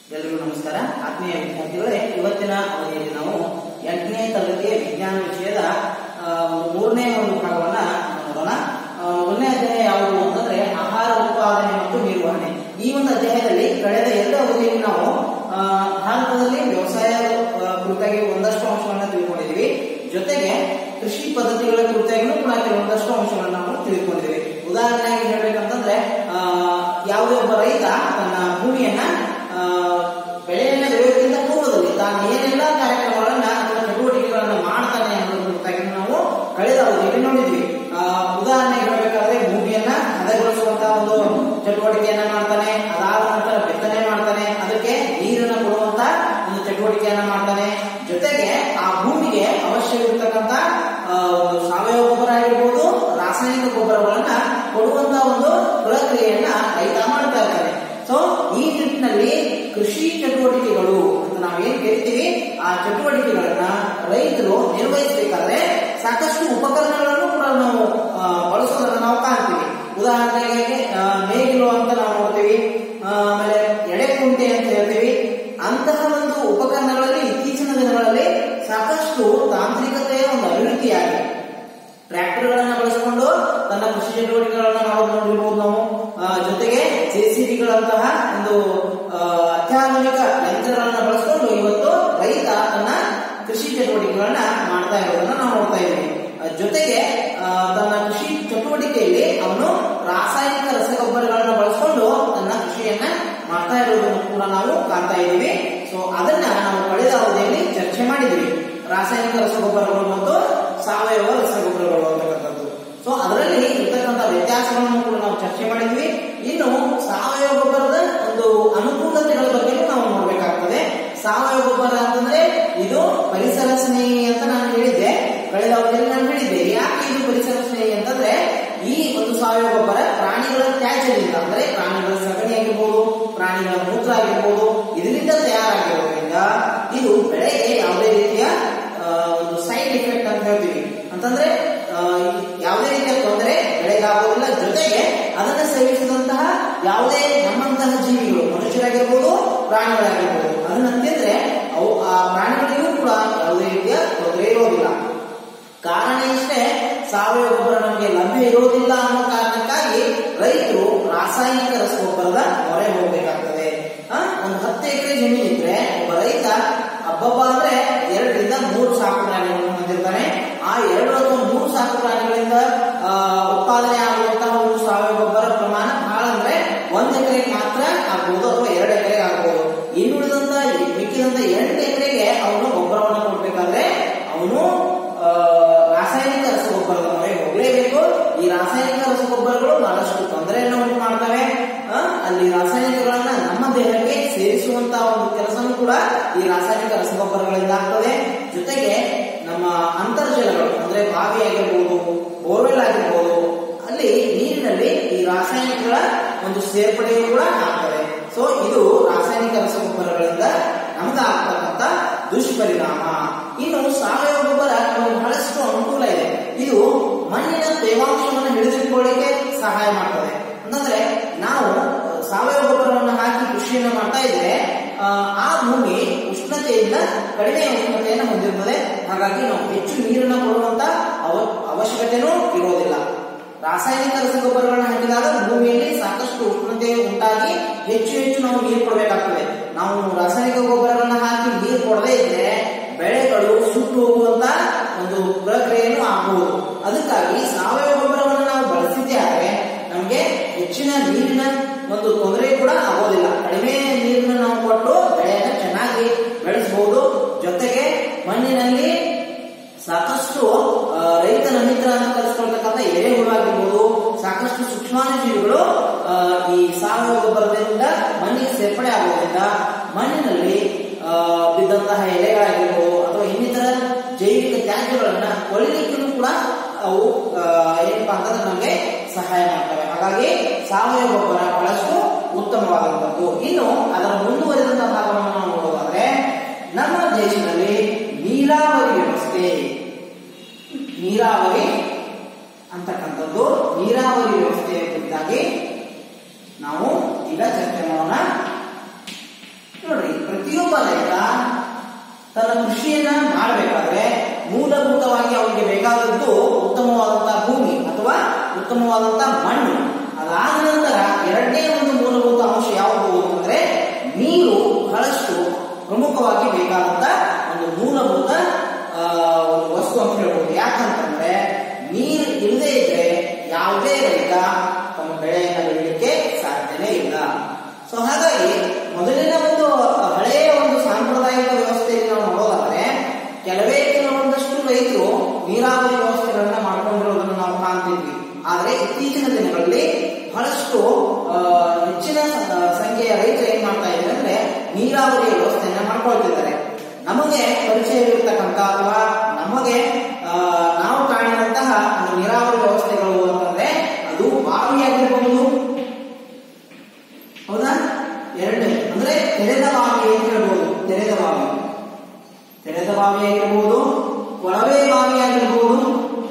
ಎಲ್ಲರಿಗೂ ನಮಸ್ಕಾರ. ಆತ್ಮೀಯ ವಿದ್ಯಾರ್ಥಿಗಳೇ, ಇವತ್ತಿನ ಅವಧಿಯಲ್ಲಿ ನಾವು 8ನೇ ತರಗತಿಯ ವಿಜ್ಞಾನ ವಿಷಯದ ಮೂರನೇ ಒಂದು ಭಾಗವನ್ನ ನೋಡೋಣ. ಒಂದನೇ ಅಧ್ಯಾಯ ಯಾವುದು ಅಂತಂದ್ರೆ ಆಹಾರ ಉತ್ಪಾದನೆ ಮತ್ತು ನಿರ್ವಹಣೆ. ಈ ಒಂದು ಅಧ್ಯಾಯದಲ್ಲಿ ಕಳೆದ 2 ಅವಧಿಯಲ್ಲಿ ನಾವು ಭಾರತದಲ್ಲಿ ವ್ಯವಸಾಯ ಕುರಿತಾಗಿ ಒಂದಷ್ಟು ಅಂಶಗಳನ್ನ ತಿಳ್ಕೊಂಡಿದ್ದೀವಿ. ಜೊತೆಗೆ ಕೃಷಿ ಪದ್ಧತಿಗಳ ಕುರಿತಾಗಿಯೂ ಕೂಡ ಕೆಲವೊಂದಷ್ಟು ಅಂಶಗಳನ್ನ ನಾವು ತಿಳಿದುಕೊಂಡಿದ್ದೀವಿ. ಉದಾಹರಣೆಯಾಗಿ ಹೇಳ್ಬೇಕಂತಂದ್ರೆ ಯಾವುದೇ ಒಬ್ಬ ರೈತ ತನ್ನ ಭೂಮಿಯನ್ನ ಬೆಳೆಯನ್ನ ಬೆಳೆಯೋದ್ರಿಂದ ಪೂರ್ವದಲ್ಲಿ ತಾನು ಏನೆಲ್ಲ ಕಾರ್ಯಕ್ರಮಗಳನ್ನ ಅಥವಾ ಚಟುವಟಿಕೆಗಳನ್ನ ಮಾಡ್ತಾನೆ ಅನ್ನೋದ್ರ ಕುರಿತಾಗಿ ನಾವು ಕಳೆದ ಅವಧಿಯಲ್ಲಿ ನೋಡಿದ್ವಿ. ಉದಾಹರಣೆಗೆ ಹೇಳಬೇಕಾದ್ರೆ ಭೂಮಿಯನ್ನ ಹದಗೊಳಿಸುವಂತಹ ಒಂದು ಚಟುವಟಿಕೆಯನ್ನ ಮಾಡ್ತಾನೆ, ಅದಾದ ನಂತರ ಬಿತ್ತನೆ ಮಾಡ್ತಾನೆ, ಅದಕ್ಕೆ ನೀರನ್ನ ಕೊಡುವಂತ ಒಂದು ಚಟುವಟಿಕೆಯನ್ನ ಮಾಡ್ತಾನೆ. ಜೊತೆಗೆ ಆ ಭೂಮಿಗೆ ಅವಶ್ಯವಿರತಕ್ಕಂತ ಸಾವಯವ ಗೊಬ್ಬರ ಆಗಿರ್ಬೋದು, ರಾಸಾಯನಿಕ ಗೊಬ್ಬರಗಳನ್ನ ಕೊಡುವಂತ ಒಂದು ಪ್ರಕ್ರಿಯೆಯನ್ನ ರೈತ ಮಾಡ್ತಾ ಇರ್ತಾನೆ. ಸೊ ಈ ನಿಟ್ಟಿನಲ್ಲಿ ಕೃಷಿ ಚಟುವಟಿಕೆಗಳು ಅಂತ ನಾವೇನ್ ಕರಿತೀವಿ, ಆ ಚಟುವಟಿಕೆಗಳನ್ನ ರೈತರು ನಿರ್ವಹಿಸಬೇಕಾದ್ರೆ ಸಾಕಷ್ಟು ಉಪಕರಣಗಳನ್ನು ಕೂಡ ನಾವು ಬಳಸೋದನ್ನ ನಾವು ಕಾಣ್ತೀವಿ. ಉದಾಹರಣೆಗೆ ನೇಗಿಲು ಅಂತ ನಾವು ನೋಡ್ತೀವಿ, ಆಮೇಲೆ ಎಡೆಕುಂಟೆ ಅಂತ ಹೇಳ್ತೀವಿ. ಅಂತಹ ಒಂದು ಉಪಕರಣಗಳಲ್ಲಿ ಇತ್ತೀಚಿನ ದಿನಗಳಲ್ಲಿ ಸಾಕಷ್ಟು ತಾಂತ್ರಿಕತೆಯ ಒಂದು ಅಭಿವೃದ್ಧಿಯಾಗಿದೆ. ಟ್ರ್ಯಾಕ್ಟರ್ಗಳನ್ನ ಬಳಸಿಕೊಂಡು ತನ್ನ ಕೃಷಿ ಚಟುವಟಿಕೆಗಳನ್ನ ಮಾಡೋದು ನೋಡಿರ್ಬೋದು ನಾವು. ಜೊತೆಗೆ ಜೆಸಿಬಿಗಳಂತಹ ಒಂದು ಅತ್ಯಾಧುನಿಕ ಯಂತ್ರಗಳನ್ನ ಬಳಸಿಕೊಂಡು ಇವತ್ತು ರೈತ ತನ್ನ ಕೃಷಿ ಚಟುವಟಿಕೆಗಳನ್ನ ಮಾಡ್ತಾ ಇರೋದನ್ನ ನಾವು ನೋಡ್ತಾ ಇದ್ದೀವಿ. ಜೊತೆಗೆ ತನ್ನ ಕೃಷಿ ಚಟುವಟಿಕೆಯಲ್ಲಿ ಅವನು ರಾಸಾಯನಿಕ ರಸಗೊಬ್ಬರಗಳನ್ನ ಬಳಸಿಕೊಂಡು ತನ್ನ ಕೃಷಿಯನ್ನ ಮಾಡ್ತಾ ಇರೋದನ್ನು ಕೂಡ ನಾವು ಕಾಣ್ತಾ ಇದ್ದೀವಿ. ಸೊ ಅದನ್ನ ನಾವು ಕಳೆದ ಅವಧಿಯಲ್ಲಿ ಚರ್ಚೆ ಮಾಡಿದ್ವಿ, ರಾಸಾಯನಿಕ ರಸಗೊಬ್ಬರಗಳು ಮತ್ತು ಸಾವಯವ ರಸಗೊಬ್ಬರಗಳು ಅಂತಕ್ಕಂಥದ್ದು. ಸೊ ಅದರಲ್ಲಿ ಇರ್ತಕ್ಕಂಥ ವ್ಯತ್ಯಾಸಗಳನ್ನು ಕೂಡ ನಾವು ಚರ್ಚೆ ಮಾಡಿದ್ವಿ. ಇನ್ನು ಸಾವಯವ ಗೊಬ್ಬರದ ಒಂದು ಅನುಕೂಲತೆಗಳ ಬಗ್ಗೆ ನಾವು ನೋಡ್ಬೇಕಾಗ್ತದೆ. ಸಾವಯವ ಗೊಬ್ಬರ ಅಂತಂದ್ರೆ ಇದು ಪರಿಸರ ಸ್ನೇಹಿ ಅಂತ ನಾನು ಹೇಳಿದ್ದೆ, ಕಳೆದ ಅವಧಿಯಲ್ಲಿ ನಾನು ಹೇಳಿದ್ದೆ. ಯಾಕೆ ಇದು ಪರಿಸರ ಸ್ನೇಹಿ ಅಂತಂದ್ರೆ ಈ ಒಂದು ಸಾವಯವ ಗೊಬ್ಬರ ಪ್ರಾಣಿಗಳ ತ್ಯಾಜ್ಯದಿಂದ, ಅಂದ್ರೆ ಪ್ರಾಣಿಗಳ ಸಗಣಿ ಆಗಿರ್ಬೋದು, ಪ್ರಾಣಿಗಳ ಮೂತ್ರ ಆಗಿರ್ಬೋದು, ಇದರಿಂದ ತಯಾರಾಗಿರೋದ್ರಿಂದ ಇದು ಬೆಳೆಗೆ ಯಾವುದೇ ರೀತಿಯ ಒಂದು ಸೈಡ್ ಎಫೆಕ್ಟ್ ಅಂತ ಹೇಳ್ತೀವಿ. ಅಂತಂದ್ರೆ ಯಾವುದೇ ರೀತಿಯ ತೊಂದರೆ ಬೆಳೆಗಾಗೋದಿಲ್ಲ. ಜೊತೆಗೆ ಅದನ್ನು ಸೇವಿಸಿದಂತಹ ಯಾವುದೇ ನಮ್ಮಂತಹ ಜೀವಿಗಳು, ಮನುಷ್ಯರಾಗಿರ್ಬೋದು, ಪ್ರಾಣಿಗಳಾಗಿರ್ಬೋದು, ಅದನ್ನ ತಿಂದ್ರೆ ಅವು ಆ ಪ್ರಾಣಿಗಳಿಗೂ ಕೂಡ ಯಾವುದೇ ರೀತಿಯ ತೊಂದರೆ ಇರೋದಿಲ್ಲ. ಕಾರಣ ಇಷ್ಟೇ, ಸಾವಯವ ಗೊಬ್ಬರ ನಮಗೆ ಲಭ್ಯ ಇರೋದಿಲ್ಲ ಅನ್ನೋ ಕಾರಣಕ್ಕಾಗಿ ರೈತರು ರಾಸಾಯನಿಕ ರಸಗೊಬ್ಬರದ ಮೊರೆ ಹೋಗಬೇಕಾಗ್ತದೆ. ಒಂದು 10 ಎಕರೆ ಜಮೀನು ಇದ್ರೆ ಒಬ್ಬ ರೈತ ಹಬ್ಬ ಅಂದ್ರೆ 2 ರಿಂದ 3 ಸಾಕು ಪ್ರಾಣಿಗಳನ್ನು ಹೊಂದಿರ್ತಾನೆ. ಆ 2 ಅಥವಾ 3 ಸಾಕು ಪ್ರಾಣಿಗಳಿಂದ ಉತ್ಪಾದನೆ ಆಗುವಂತಹ ಒಂದು ಸಾವಯವ ಗೊಬ್ಬರ ಪ್ರಮಾಣ ಬಹಳ ಅಂದ್ರೆ 1 ಎಕರೆಗೆ ಮಾತ್ರ ಆಗ್ಬಹುದು ಅಥವಾ 2 ಎಕರೆಗೆ ಆಗ್ಬಹುದು. ಇನ್ನುಳಿದಂತ ಮಿಕ್ಕಿದಂತ 8 ಎಕರೆಗೆ ಅವನು ಗೊಬ್ಬರವನ್ನು ಕೊಡ್ಬೇಕಾದ್ರೆ ಅವನು ರಾಸಾಯನಿಕ ರಸಗೊಬ್ಬರದ ಮೊರೆ ಹೋಗಲೇಬೇಕು. ಈ ರಾಸಾಯನಿಕ ರಸಗೊಬ್ಬರಗಳು ಬಹಳಷ್ಟು ತೊಂದರೆಯನ್ನು ಉಂಟು ಮಾಡ್ತವೆ. ಅಲ್ಲಿ ರಾಸಾಯನಿಕಗಳನ್ನ ನಮ್ಮ ದೇಹಕ್ಕೆ ಸೇರಿಸುವಂತಹ ಒಂದು ಕೆಲಸನೂ ಕೂಡ ಈ ರಾಸಾಯನಿಕ ರಸಗೊಬ್ಬರಗಳಿಂದ ಆಗ್ತದೆ. ಜೊತೆಗೆ ನಮ್ಮ ಅಂತರ್ಜಲಗಳು ಅಂದ್ರೆ ಬಾವಿ ಆಗಿರ್ಬೋದು, ಬೋರ್ವೆಲ್ ಆಗಿರ್ಬೋದು, ಅಲ್ಲಿ ನೀರಿನಲ್ಲಿ ಈ ರಾಸಾಯನಿಕಗಳ ಒಂದು ಸೇರ್ಪಡೆಯೂ ಕೂಡ ಆಗ್ತದೆ. ಸೊ ಇದು ರಾಸಾಯನಿಕ ರಸಗೊಬ್ಬರಗಳಿಂದ ನಮ್ಗೆ ಆಗ್ತಕ್ಕಂಥ ದುಷ್ಪರಿಣಾಮ. ಇನ್ನು ಸಾವಯವ ಗೊಬ್ಬರ ಬಹಳಷ್ಟು ಅನುಕೂಲ ಇದೆ. ಇದು ಮಣ್ಣಿನ ತೇವಾಂಶವನ್ನು ಹಿಡಿದಿಟ್ಕೊಳ್ಳಿಕ್ಕೆ ಸಹಾಯ ಮಾಡ್ತದೆ. ಅಂತಂದ್ರೆ ನಾವು ಸಾವಯವ ಗೊಬ್ಬರವನ್ನು ಹಾಕಿ ಕೃಷಿಯನ್ನು ಮಾಡ್ತಾ ಇದ್ರೆ ಆ ಭೂಮಿ ಉಷ್ಣತೆಯಿಂದ ಕಡಿಮೆ ಉಷ್ಣತೆಯನ್ನು ಹೊಂದಿರುತ್ತದೆ. ಹಾಗಾಗಿ ನಾವು ಹೆಚ್ಚು ನೀರನ್ನು ಕೊಡುವಂತ ಅವಶ್ಯಕತೆನೂ ಇರೋದಿಲ್ಲ. ರಾಸಾಯನಿಕ ರಸಗೊಬ್ಬರಗಳನ್ನ ಹಾಕಿದಾಗ ಭೂಮಿಯಲ್ಲಿ ಸಾಕಷ್ಟು ಉಷ್ಣತೆ ಉಂಟಾಗಿ ಹೆಚ್ಚು ಹೆಚ್ಚು ನಾವು ನೀರು ಕೊಡಬೇಕಾಗ್ತದೆ. ನಾವು ರಾಸಾಯನಿಕ ಗೊಬ್ಬರಗಳನ್ನ ಹಾಕಿ ನೀರು ಕೊಡದೇ ಇದ್ರೆ ಬೆಳೆಗಳು ಸುಟ್ಟು ಹೋಗುವಂತ ಒಂದು ಪ್ರಕ್ರಿಯೆಯನ್ನು ಆಗಬಹುದು. ಅದಕ್ಕಾಗಿ ಸಾವಯವ ಗೊಬ್ಬರವನ್ನು ನಾವು ಬಳಸಿದ್ದೇ ಆದರೆ ನಮಗೆ ಹೆಚ್ಚಿನ ನೀರಿನ ಒಂದು ತೊಂದರೆ ಕೂಡ ಆಗೋದಿಲ್ಲ. ಕಡಿಮೆ ನೀರನ್ನು ನಾವು ಕೊಟ್ಟು ಬೆಳೆಯನ್ನು ಚೆನ್ನಾಗಿ ಬೆಳೆಸಬಹುದು. ಜೊತೆಗೆ ಮಣ್ಣಿನಲ್ಲಿ ಸಾಕಷ್ಟು ರೈತನ ಮಿತ್ರ ಅಂತ ಕರೆಸಿಕೊಳ್ತಕ್ಕಂಥ ಎರೆಹುಳು ಆಗಿರ್ಬೋದು, ಸಾಕಷ್ಟು ಸೂಕ್ಷ್ಮಾಣುಜೀವಿಗಳು ಈ ಸಾವಯವ ಗೊಬ್ಬರದಿಂದ ಮಣ್ಣಿಗೆ ಸೇರ್ಪಡೆ ಆಗೋದ್ರಿಂದ ಮಣ್ಣಿನಲ್ಲಿ ಬಿದ್ದಂತಹ ಎಲೆಗಳಾಗಿರ್ಬೋದು ಅಥವಾ ಇನ್ನಿತರ ಜೈವಿಕ ತ್ಯಾಜ್ಯಗಳನ್ನ ಕೊಳಿಲಿಕ್ಕೂ ಕೂಡ ಅವು ಏನಪ್ಪಾ ಅಂತಂದ್ರೆ ನಮಗೆ ಸಹಾಯ ಮಾಡ್ತವೆ. ಹಾಗಾಗಿ ಸಾವಯವ ಗೊಬ್ಬರ ಬಹಳಷ್ಟು ಉತ್ತಮವಾದಂಥದ್ದು. ಇನ್ನು ಅದರ ಮುಂದುವರಿದಂತಹ ಭಾಗವನ್ನು ನಾವು ನೋಡೋದಾದ್ರೆ ನಮ್ಮ ದೇಶದಲ್ಲಿ ನೀರಾವರಿ ವ್ಯವಸ್ಥೆ, ನೀರಾವರಿ ಅಂತಕ್ಕಂಥದ್ದು, ನೀರಾವರಿ ವ್ಯವಸ್ಥೆಯ ಕುರಿತಾಗಿ ನಾವು ಈಗ ಚರ್ಚೆ ಮಾಡೋಣ. ನೋಡ್ರಿ, ಬೇಕಾಗಿದ್ದು ಉತ್ತಮವಾದಂತಹ ಭೂಮಿ ಅಥವಾ ಉತ್ತಮವಾದಂತಹ ಮಣ್ಣು. ಅದಾದ ನಂತರ ಎರಡನೇ ಒಂದು ಮೂಲಭೂತ ಅಂಶ ಯಾವುದು ಅಂತಂದ್ರೆ ನೀರು ಬಹಳಷ್ಟು ಪ್ರಮುಖವಾಗಿ ಬೇಕಾದಂತ ಒಂದು ಮೂಲಭೂತ ಒಂದು ವಸ್ತು ಅಂತ ಹೇಳ್ಬೋದು. ಯಾಕಂತಂದ್ರೆ ನೀರು ಇಲ್ಲದೆ ಇದ್ರೆ ಯಾವುದೇ ರೈತ ತಮ್ಮ ಬೆಳೆಯನ್ನು ಬೆಳೀಲಿಕ್ಕೆ ಸಾಧ್ಯನೇ ಇಲ್ಲ. ಸೊ ಹಾಗಾಗಿ ಮೊದಲಿನ ಒಂದು ಹಳೆಯ ಒಂದು ಸಾಂಪ್ರದಾಯಿಕ ವ್ಯವಸ್ಥೆಯಲ್ಲಿ ನಾವು ನೋಡೋದಾದ್ರೆ ಕೆಲವೊಂದಷ್ಟು ರೈತರು ನೀರಾವರಿ ವ್ಯವಸ್ಥೆಗಳನ್ನ ಮಾಡ್ಕೊಂಡಿರೋದನ್ನು ನಾವು ಕಾಣ್ತಿದ್ವಿ. ಆದ್ರೆ ಇತ್ತೀಚಿನ ದಿನಗಳಲ್ಲಿ ಬಹಳಷ್ಟು ಹೆಚ್ಚಿನ ಸಂಖ್ಯೆಯ ರೈತರು ಏನ್ ಮಾಡ್ತಾ ಇದ್ದಾರೆ ಅಂದ್ರೆ ನೀರಾವರಿ ವ್ಯವಸ್ಥೆಯನ್ನ ಮಾಡ್ಕೊಳ್ತಿದ್ದಾರೆ. ನಮಗೆ ಪರಿಚಯವಿರ್ತಕ್ಕಂಥ ಅಥವಾ ನಮಗೆ ನಾವು ಕಾಣಿದಂತಹ ಒಂದು ನೀರಾವರಿ ವ್ಯವಸ್ಥೆಗಳು ಅಂತಂದ್ರೆ ಅದು ಬಾವಿಯಾಗಿರಬಹುದು, ಹೌದಾ? ಎರಡನೇ ಅಂದ್ರೆ ತೆರೆದ ಬಾವಿ ಅಂತ ಹೇಳ್ಬೋದು. ತೆರೆದ ಬಾವಿ ಆಗಿರ್ಬೋದು, ಕೊಳವೆ ಬಾವಿ ಆಗಿರ್ಬೋದು,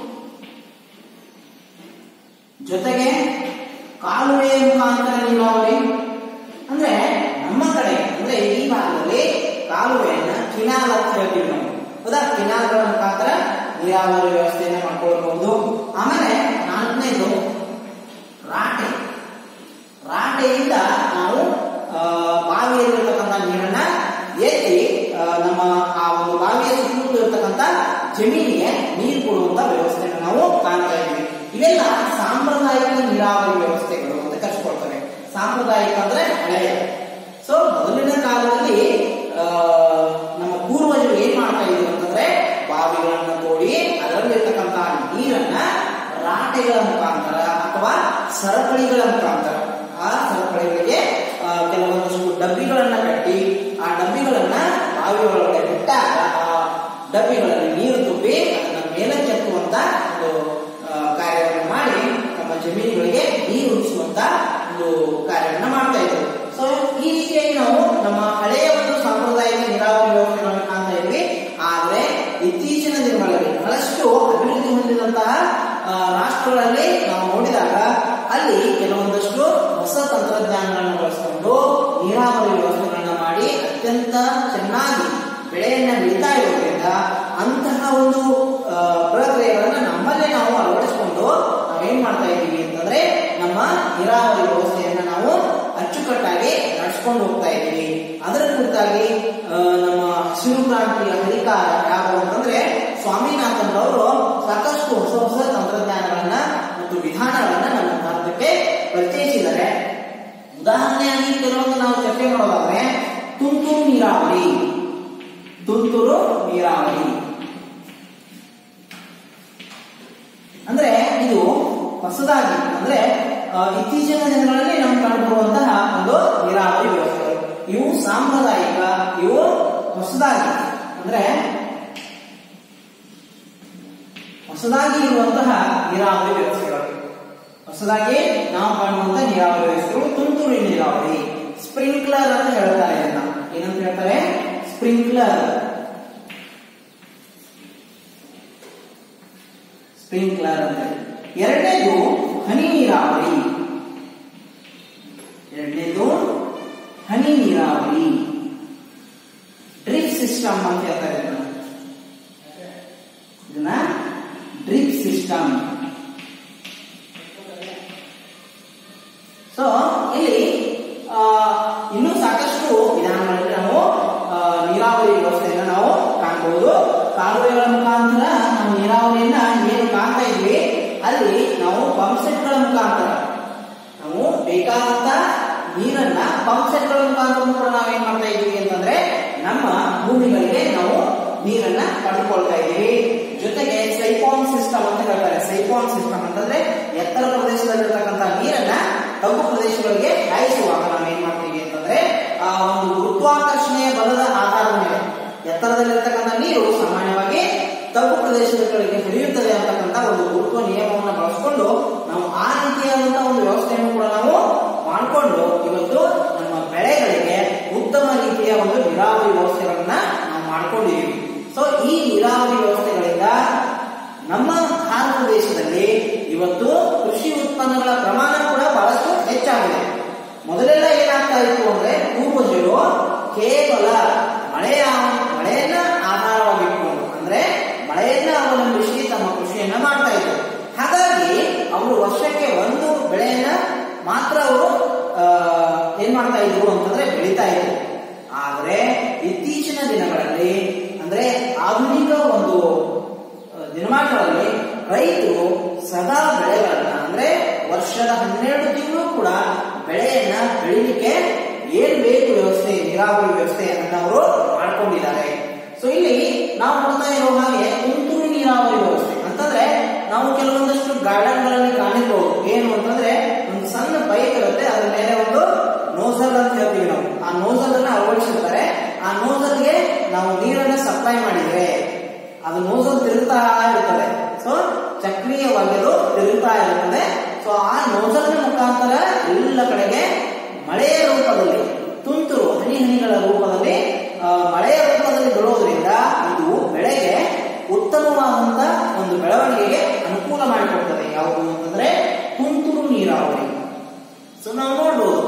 ಜೊತೆಗೆ ಕಾಲುವೆಯ ಮುಖಾಂತರ ನೀರಾವರಿ. ಅಂದ್ರೆ ನಮ್ಮ ಕಡೆ ಅಂದ್ರೆ ಈ ಭಾಗದಲ್ಲಿ ಕಾಲುವೆಯನ್ನ ಕಿನಾಲ್ ಅಂತ ಹೇಳ್ತೀವಿ ನಾವು, ಹೌದಾ? ಕಿನಾಲ್ಗಳ ಮುಖಾಂತರ ನೀರಾವರಿ ವ್ಯವಸ್ಥೆಯನ್ನ ಮಾಡ್ಕೊಳ್ಬಹುದು. ಆಮೇಲೆ ನಾಲ್ಕನೇದು ರಾಟೆಯಿಂದ ನಾವು ಬಾವಿಯಲ್ಲಿರ್ತಕ್ಕಂಥ ನೀರನ್ನ ಎತ್ತಿ ನಮ್ಮ ಆ ಒಂದು ಬಾವಿಯ ಸುತ್ತಮುತ್ತ ಇರತಕ್ಕಂಥ ಜಮೀನಿಗೆ ನೀರು ಕೊಡುವಂತ ವ್ಯವಸ್ಥೆಯನ್ನು ನಾವು ಕಾಣ್ತಾ ಇದ್ದೀವಿ. ಇವೆಲ್ಲ ಸಾಂಪ್ರದಾಯಿಕ ನೀರಾವರಿ ವ್ಯವಸ್ಥೆಗಳು ಅಂತ ಕರೆಸ್ಕೊಳ್ತವೆ. ಸಾಂಪ್ರದಾಯಿಕ ಅಂದ್ರೆ ಹಳೆಯ. ಸೊ ಮೊದಲಿನ ಕಾಲದಲ್ಲಿ ನಮ್ಮ ಪೂರ್ವಜರು ಏನ್ ಮಾಡ್ತಾ ಇದ್ರು ಅಂತಂದ್ರೆ ಬಾವಿಗಳನ್ನ ತೋಡಿ ಅದರಲ್ಲಿರ್ತಕ್ಕಂಥ ನೀರನ್ನ ರಾಟೆಗಳ ಮುಖಾಂತರ ಅಥವಾ ಸರಪಳಿಗಳ ಮುಖಾಂತರ, ಆ ಸರಪಳಿಗಳಿಗೆ ಕೆಲವೊಂದಷ್ಟು ಡಬ್ಬಿಗಳನ್ನ ಕಟ್ಟಿ ಆ ಡಬ್ಬಿಗಳನ್ನ ಬಾವಿ ಒಳಗಡೆ ಬಿಟ್ಟಾಗ ಆ ಡಬ್ಬಿಗಳಲ್ಲಿ ನೀರು ತುಂಬಿ ಅದನ್ನ ಮೇಲಕ್ಕೆತ್ತುವಂತ ಒಂದು ಕಾರ್ಯವನ್ನು ಮಾಡಿ ನಮ್ಮ ಜಮೀನುಗಳಿಗೆ ನೀರು ಉಳಿಸುವಂತ ಒಂದು ಕಾರ್ಯವನ್ನು ಮಾಡ್ತಾ ಇದ್ರು. ಸೊ ಈ ರೀತಿಯಾಗಿ ನಾವು ನಮ್ಮ ಹಳೆಯ ಒಂದು ಸಾಂಪ್ರದಾಯಿಕ ನೀರಾವರಿ ವ್ಯವಸ್ಥೆಗಳನ್ನು ಕಾಣ್ತಾ ಇದ್ವಿ. ಆದ್ರೆ ಇತ್ತೀಚಿನ ದಿನಗಳಲ್ಲಿ ಬಹಳಷ್ಟು ಅಭಿವೃದ್ಧಿ ಹೊಂದಿದಂತಹ ರಾಷ್ಟ್ರಗಳಲ್ಲಿ ನಾವು ನೋಡಿದಾಗ ಅಲ್ಲಿ ಕೆಲವೊಂದಷ್ಟು ಹೊಸ ತಂತ್ರಜ್ಞಾನಗಳನ್ನು ಬಳಸಿಕೊಂಡು ನೀರಾವರಿ ವ್ಯವಸ್ಥೆಗಳನ್ನ ಮಾಡಿ ಅತ್ಯಂತ ಚೆನ್ನಾಗಿ ಬೆಳೆಯನ್ನ ಬೆಳೀತಾ ಇರೋದ್ರಿಂದ ಅಂತಹ ಒಂದು ಪ್ರಕ್ರಿಯೆಗಳನ್ನ ನಮ್ಮಲ್ಲೇ ನಾವು ಅಳವಡಿಸಿಕೊಂಡು ನಾವೇನ್ ಮಾಡ್ತಾ ಇದ್ದೀವಿ ಅಂತಂದ್ರೆ ನಮ್ಮ ನೀರಾವರಿ ವ್ಯವಸ್ಥೆಯನ್ನ ನಾವು ಅಚ್ಚುಕಟ್ಟಾಗಿ ನಡೆಸ್ಕೊಂಡು ಹೋಗ್ತಾ ಇದ್ದೀವಿ. ಅದರ ಕುರಿತಾಗಿ ನಮ್ಮ ಹಸಿರು ಕ್ರಾಂತಿಯ ಹರಿಕಾರ ಯಾರು ಅಂತಂದ್ರೆ ಸ್ವಾಮಿನಾಥನ್ ಅವರು ಸಾಕಷ್ಟು ಹೊಸ ತಂತ್ರಜ್ಞಾನಗಳನ್ನ ಮತ್ತು ವಿಧಾನಗಳನ್ನ ನಮ್ಮ ಭಾರತಕ್ಕೆ ಪರಿಚಯಿಸಿದ್ದಾರೆ. ಉದಾಹರಣೆಯಾಗಿ ಕೆಲವೊಂದು ನಾವು ಚರ್ಚೆ ಮಾಡೋದಾದ್ರೆ ತುಂತುರು ನೀರಾವರಿ ಅಂದ್ರೆ ಇದು ಹೊಸದಾಗಿ ಅಂದ್ರೆ ಇತ್ತೀಚಿನ ದಿನಗಳಲ್ಲಿ ನಮ್ಗೆ ಕಂಡುಬರುವಂತಹ ಒಂದು ನೀರಾವರಿ ವ್ಯವಸ್ಥೆಗಳು. ಇವು ಸಾಂಪ್ರದಾಯಿಕ, ಇವು ಹೊಸದಾಗಿ ಅಂದ್ರೆ ಹೊಸದಾಗಿ ಇರುವಂತಹ ನೀರಾವರಿ ವ್ಯವಸ್ಥೆಗಳು. ಹೊಸದಾಗಿ ನಾವು ಕಾಣುವಂತಹ ನೀರಾವರಿ ವ್ಯವಸ್ಥೆಗಳು ತುಂತುರು ನೀರಾವರಿ, ಸ್ಪ್ರಿಂಕ್ಲರ್ ಅಂತ ಹೇಳ್ತಾರೆ. ಇದನ್ನ ಏನಂತ ಹೇಳ್ತಾರೆ? ಸ್ಪ್ರಿಂಕ್ಲರ್ ಅಂತ. ಎರಡನೇದು ಹನಿ ನೀರಾವರಿ, ಡ್ರಿಪ್ ಸಿಸ್ಟಮ್ ಅಂತ ಹೇಳ್ತಾರೆ. ಇದನ್ನ ಡ್ರಿಪ್ ಸಿಸ್ಟಮ್. ಸೊ ಇಲ್ಲಿ ಇನ್ನೂ ಸಾಕಷ್ಟು ವಿಧಾನಗಳಲ್ಲಿ ನಾವು ನೀರಾವರಿ ವ್ಯವಸ್ಥೆಯನ್ನು ನಾವು ಕಾಣಬಹುದು. ಕಾಲುವೆಗಳ ಮುಖಾಂತರ ನಾವು ನೀರಾವರಿಯನ್ನ ಏನು ಕಾಣ್ತಾ ಇದ್ವಿ ಅಲ್ಲಿ ನಾವು ಪಂಪ್ ಸೆಟ್ಗಳ ಮುಖಾಂತರ ನಾವು ಬೇಕಾದಂತ ನೀರನ್ನ ಪಂಪ್ ಸೆಟ್ಗಳ ಮುಖಾಂತರ ಕೂಡ ನಾವೇನ್ ಮಾಡ್ತಾ ಇದೀವಿ ಅಂತಂದ್ರೆ ನಮ್ಮ ಭೂಮಿಗಳಿಗೆ ನಾವು ನೀರನ್ನ ಪಡೆದುಕೊಳ್ತಾ ಇದ್ದೀವಿ. ಜೊತೆಗೆ ಸೈಫಾನ್ ಸಿಸ್ಟಮ್ ಅಂತ ಹೇಳ್ತಾರೆ. ಸೈಫಾನ್ ಸಿಸ್ಟಮ್ ಅಂತಂದ್ರೆ ಎತ್ತರ ಪ್ರದೇಶದಲ್ಲಿರ್ತಕ್ಕಂಥ ನೀರನ್ನ ತಗ್ಗು ಪ್ರದೇಶಗಳಿಗೆ ಹಾಯಿಸುವಾಗ ನಾವೇನ್ ಮಾಡ್ತೀವಿ ಅಂತಂದ್ರೆ ಆ ಒಂದು ಗುರುತ್ವಾಕರ್ಷಣೆಯ ಬಲದ ಆಧಾರದ ಮೇಲೆ ಎತ್ತರದಲ್ಲಿರ್ತಕ್ಕಂಥ ನೀರು ಸಾಮಾನ್ಯವಾಗಿ ತಗ್ಗು ಪ್ರದೇಶಗಳಿಗೆ ಹರಿಯುತ್ತದೆ ಅಂತಕ್ಕಂಥ ಒಂದು ಗುರುತ್ವ ನಿಯಮವನ್ನು ಬಳಸಿಕೊಂಡು ನಾವು ಆ ರೀತಿಯಾದಂತಹ ಒಂದು ವ್ಯವಸ್ಥೆಯನ್ನು ಕೂಡ ನಾವು ಮಾಡಿಕೊಂಡು ಇವತ್ತು ನಮ್ಮ ಬೆಳೆಗಳಿಗೆ ಉತ್ತಮ ರೀತಿಯ ಒಂದು ನೀರಾವರಿ ವ್ಯವಸ್ಥೆಗಳನ್ನ ನಾವು ಮಾಡ್ಕೊಂಡಿದ್ದೀವಿ. ಸೊ ಈ ನೀರಾವರಿ ವ್ಯವಸ್ಥೆಗಳಿಂದ ನಮ್ಮ ಭಾರತ ದೇಶದಲ್ಲಿ ಇವತ್ತು ಕೃಷಿ ಉತ್ಪನ್ನಗಳ ಪ್ರಮಾಣ ಕೂಡ ಬಹಳಷ್ಟು ಹೆಚ್ಚಾಗಿದೆ. ಮೊದಲೆಲ್ಲ ಏನಾಗ್ತಾ ಇತ್ತು ಅಂದ್ರೆ ಪೂರ್ವಜರು ಕೇವಲ ಮಳೆಯನ್ನ ಆಧಾರವಾಗಿಟ್ಕೊಂಡು ಅಂದ್ರೆ ಮಳೆಯನ್ನ ಅವಲಂಬಿಸಿ ತಮ್ಮ ಕೃಷಿಯನ್ನ ಮಾತ್ರ ಅವರು ಏನ್ ಮಾಡ್ತಾ ಇದ್ರು ಅಂತಂದ್ರೆ ಬೆಳೀತಾ ಇದ್ರು. ಆದ್ರೆ ಇತ್ತೀಚಿನ ದಿನಗಳಲ್ಲಿ ಅಂದ್ರೆ ಆಧುನಿಕ ಒಂದು ದಿನಮಾನಗಳಲ್ಲಿ ರೈತರು ಸದಾ ಬೆಳೆಗಳನ್ನ ಅಂದ್ರೆ ವರ್ಷದ 12 ತಿಂಗಳು ಕೂಡ ಬೆಳೆಯನ್ನ ಬೆಳಿಲಿಕ್ಕೆ ಏನ್ ಬೇಕು ವ್ಯವಸ್ಥೆ, ನೀರಾವರಿ ವ್ಯವಸ್ಥೆ ಅಂತ ಅವರು ಮಾಡ್ಕೊಂಡಿದ್ದಾರೆ. ಸೊ ಇಲ್ಲಿ ನಾವು ನೋಡ್ತಾ ಇರೋ ಹಾಗೆ ತುಂತುರು ನೀರಾವರಿ ವ್ಯವಸ್ಥೆ ಅಂತಂದ್ರೆ ನಾವು ಕೆಲವೊಂದಷ್ಟು ಗಾರ್ಡನ್ ಗಳಲ್ಲಿ ಕಾಣಿರ್ಬಹುದು. ಏನು ಅಂತಂದ್ರೆ ಒಂದು ಸಣ್ಣ ಪೈಪ್ ಇರುತ್ತೆ, ಅದ್ರ ಮೇಲೆ ಒಂದು ನೋಸಲ್ ಅಂತ ಹೇಳ್ತೀವಿ ನಾವು. ಆ ನೋಸಲ್ ಅನ್ನ ಅಳವಡಿಸಿರ್ತಾರೆ. ಆ ನೋಸಲ್ಗೆ ನಾವು ನೀರನ್ನ ಸಪ್ಲೈ ಮಾಡಿದ್ರೆ ಅದು ನೋಸಲ್ ತಿರುಗ್ತಾ ಇರ್ತದೆ. ಸೊ ಚಕ್ರೀಯವಾಗಿ ಅದು ತಿರುಗ್ತಾ ಇರ್ತದೆ. ಸೊ ಆ ನೋಸಲ್ ಮುಖಾಂತರ ಎಲ್ಲ ಕಡೆಗೆ ಮಳೆಯ ರೂಪದಲ್ಲಿ ತುಂತುರು ಹನಿ ಹನಿಗಳ ರೂಪದಲ್ಲಿ ಮಳೆಯ ರೂಪದಲ್ಲಿ ಬೀಳೋದ್ರಿಂದ ಇದು ಬೆಳೆಗೆ ಉತ್ತಮವಾದಂತ ಒಂದು ಬೆಳವಣಿಗೆಗೆ ಅನುಕೂಲ ಮಾಡಿಕೊಡ್ತದೆ. ಯಾವುದು ಅಂತಂದ್ರೆ ತುಂತುರು ನೀರಾವರಿ. ಸೊ ನಾವು ನೋಡ್ಬೋದು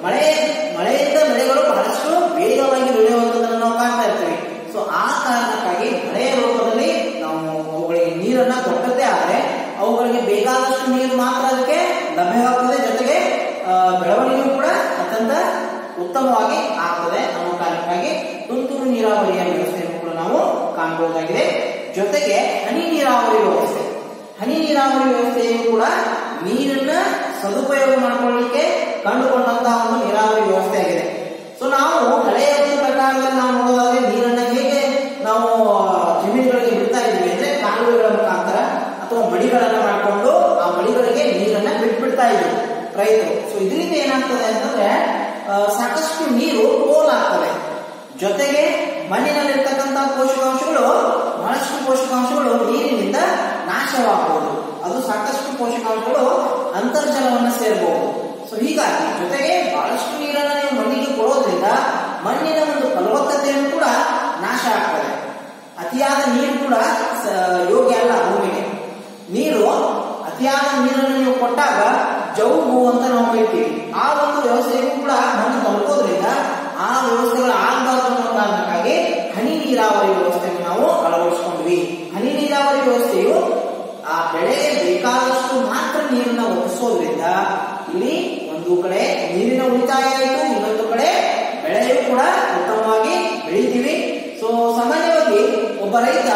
ಮಳೆಯಿಂದ ಬೆಳೆಗಳು ಬಹಳಷ್ಟು ವೇಗವಾಗಿ ಬೆಳೆಯುವಂತದನ್ನು ನಾವು ಕಾಣ್ತಾ ಇರ್ತೀವಿ. ಸೊ ಆ ಕಾರಣಕ್ಕಾಗಿ ಮಳೆಯ ರೂಪದಲ್ಲಿ ನಾವು ಅವುಗಳಿಗೆ ನೀರನ್ನ ಕೊಟ್ಟದ್ದೇ ಆದ್ರೆ ಅವುಗಳಿಗೆ ಬೇಕಾದಷ್ಟು ನೀರು ಮಾತ್ರ ಅದಕ್ಕೆ ಲಭ್ಯವಾಗ್ತದೆ. ಜೊತೆಗೆ ಬೆಳವಣಿಗೆ ಕೂಡ ಅತ್ಯಂತ ಉತ್ತಮವಾಗಿ ಆಗ್ತದೆ. ಅನ್ನೋ ಕಾರಣಕ್ಕಾಗಿ ತುಂತುರು ನೀರಾವರಿಯ ವ್ಯವಸ್ಥೆಯನ್ನು ಕೂಡ ನಾವು ಕಾಣಬಹುದಾಗಿದೆ. ಜೊತೆಗೆ ಹನಿ ನೀರಾವರಿ ವ್ಯವಸ್ಥೆ, ಹನಿ ನೀರಾವರಿ ವ್ಯವಸ್ಥೆಯು ಕೂಡ ನೀರನ್ನ ಸದುಪಯೋಗ ಮಾಡಿಕೊಳ್ಳಲಿಕ್ಕೆ ಕಂಡುಕೊಂಡಂತಹ ಒಂದು ನೀರಾವರಿ ವ್ಯವಸ್ಥೆ ಆಗಿದೆ. ಸೊ ನಾವು ಹಳೆಯ ಒಂದು ಪ್ರಕಾರದಲ್ಲಿ ನಾವು ನೋಡೋದಾದ್ರೆ ನೀರನ್ನ ಹೇಗೆ ನಾವು ಜಮೀನುಗಳಿಗೆ ಬಿಡ್ತಾ ಇದ್ದೀವಿ ಅಂದ್ರೆ ಕಾಲುವೆಗಳ ಮುಖಾಂತರ ಅಥವಾ ಮಡಿಗಳನ್ನ ಮಾಡಿಕೊಂಡು ಆ ಮಡಿಗಳಿಗೆ ನೀರನ್ನ ಬಿಟ್ಬಿಡ್ತಾ ಇದ್ವಿ ರೈತರು. ಸೊ ಇದರಿಂದ ಏನಾಗ್ತದೆ ಅಂತಂದ್ರೆ ಸಾಕಷ್ಟು ನೀರು ಪೋಲಾಗ್ತದೆ. ಜೊತೆಗೆ ಮಣ್ಣಿನಲ್ಲಿರ್ತಕ್ಕಂತಹ ಪೋಷಕಾಂಶಗಳು ಬಹಳಷ್ಟು ಪೋಷಕಾಂಶಗಳು ನೀರಿನಿಂದ ನಾಶವಾಗಬಹುದು. ಅದು ಸಾಕಷ್ಟು ಪೋಷಕಾಂಶಗಳು ಅಂತರ್ಜಲವನ್ನು ಸೇರಬಹುದು. ಸೊ ಹೀಗಾಗಿ ಜೊತೆಗೆ ಬಹಳಷ್ಟು ನೀರನ್ನ ನೀವು ಮಣ್ಣಿಗೆ ಕೊಡೋದ್ರಿಂದ ಮಣ್ಣಿನ ಒಂದು ಫಲವತ್ತತೆಯನ್ನು ಕೂಡ ನಾಶ ಆಗ್ತದೆ. ಅತಿಯಾದ ನೀರು ಕೂಡ ಯೋಗ್ಯ ಅಲ್ಲ ಭೂಮಿಗೆ. ನೀರು ಅತಿಯಾದ ನೀರನ್ನು ನೀವು ಕೊಟ್ಟಾಗ ಜೌಗು ಅಂತ ನಾವು ಹೇಳ್ತೀವಿ. ಆ ಒಂದು ವ್ಯವಸ್ಥೆಯೂ ಕೂಡ ಮಣ್ಣು ತಲುಪೋದ್ರಿಂದ ಆ ವ್ಯವಸ್ಥೆಗಳು ಆಗಬಾರದು ಅನ್ನೋ ಕಾರಣಕ್ಕಾಗಿ ಹನಿ ನೀರಾವರಿ ವ್ಯವಸ್ಥೆಯನ್ನು ನಾವು ಅಳವಡಿಸಿಕೊಂಡ್ವಿ. ಹನಿ ನೀರಾವರಿ ವ್ಯವಸ್ಥೆಯು ಆ ಬೆಳೆಗೆ ಬೇಕಾದಷ್ಟು ಮಾತ್ರ ನೀರನ್ನ ಒದಗಿಸೋದ್ರಿಂದ ಇಲ್ಲಿ ಒಂದು ಕಡೆ ನೀರಿನ ಉಳಿತಾಯ ಆಯಿತು, ಇನ್ನೊಂದು ಕಡೆ ಬೆಳೆಯೂ ಕೂಡ ಉತ್ತಮವಾಗಿ ಬೆಳಿತೀವಿ. ಸೊ ಸಾಮಾನ್ಯವಾಗಿ ಒಬ್ಬ ರೈತ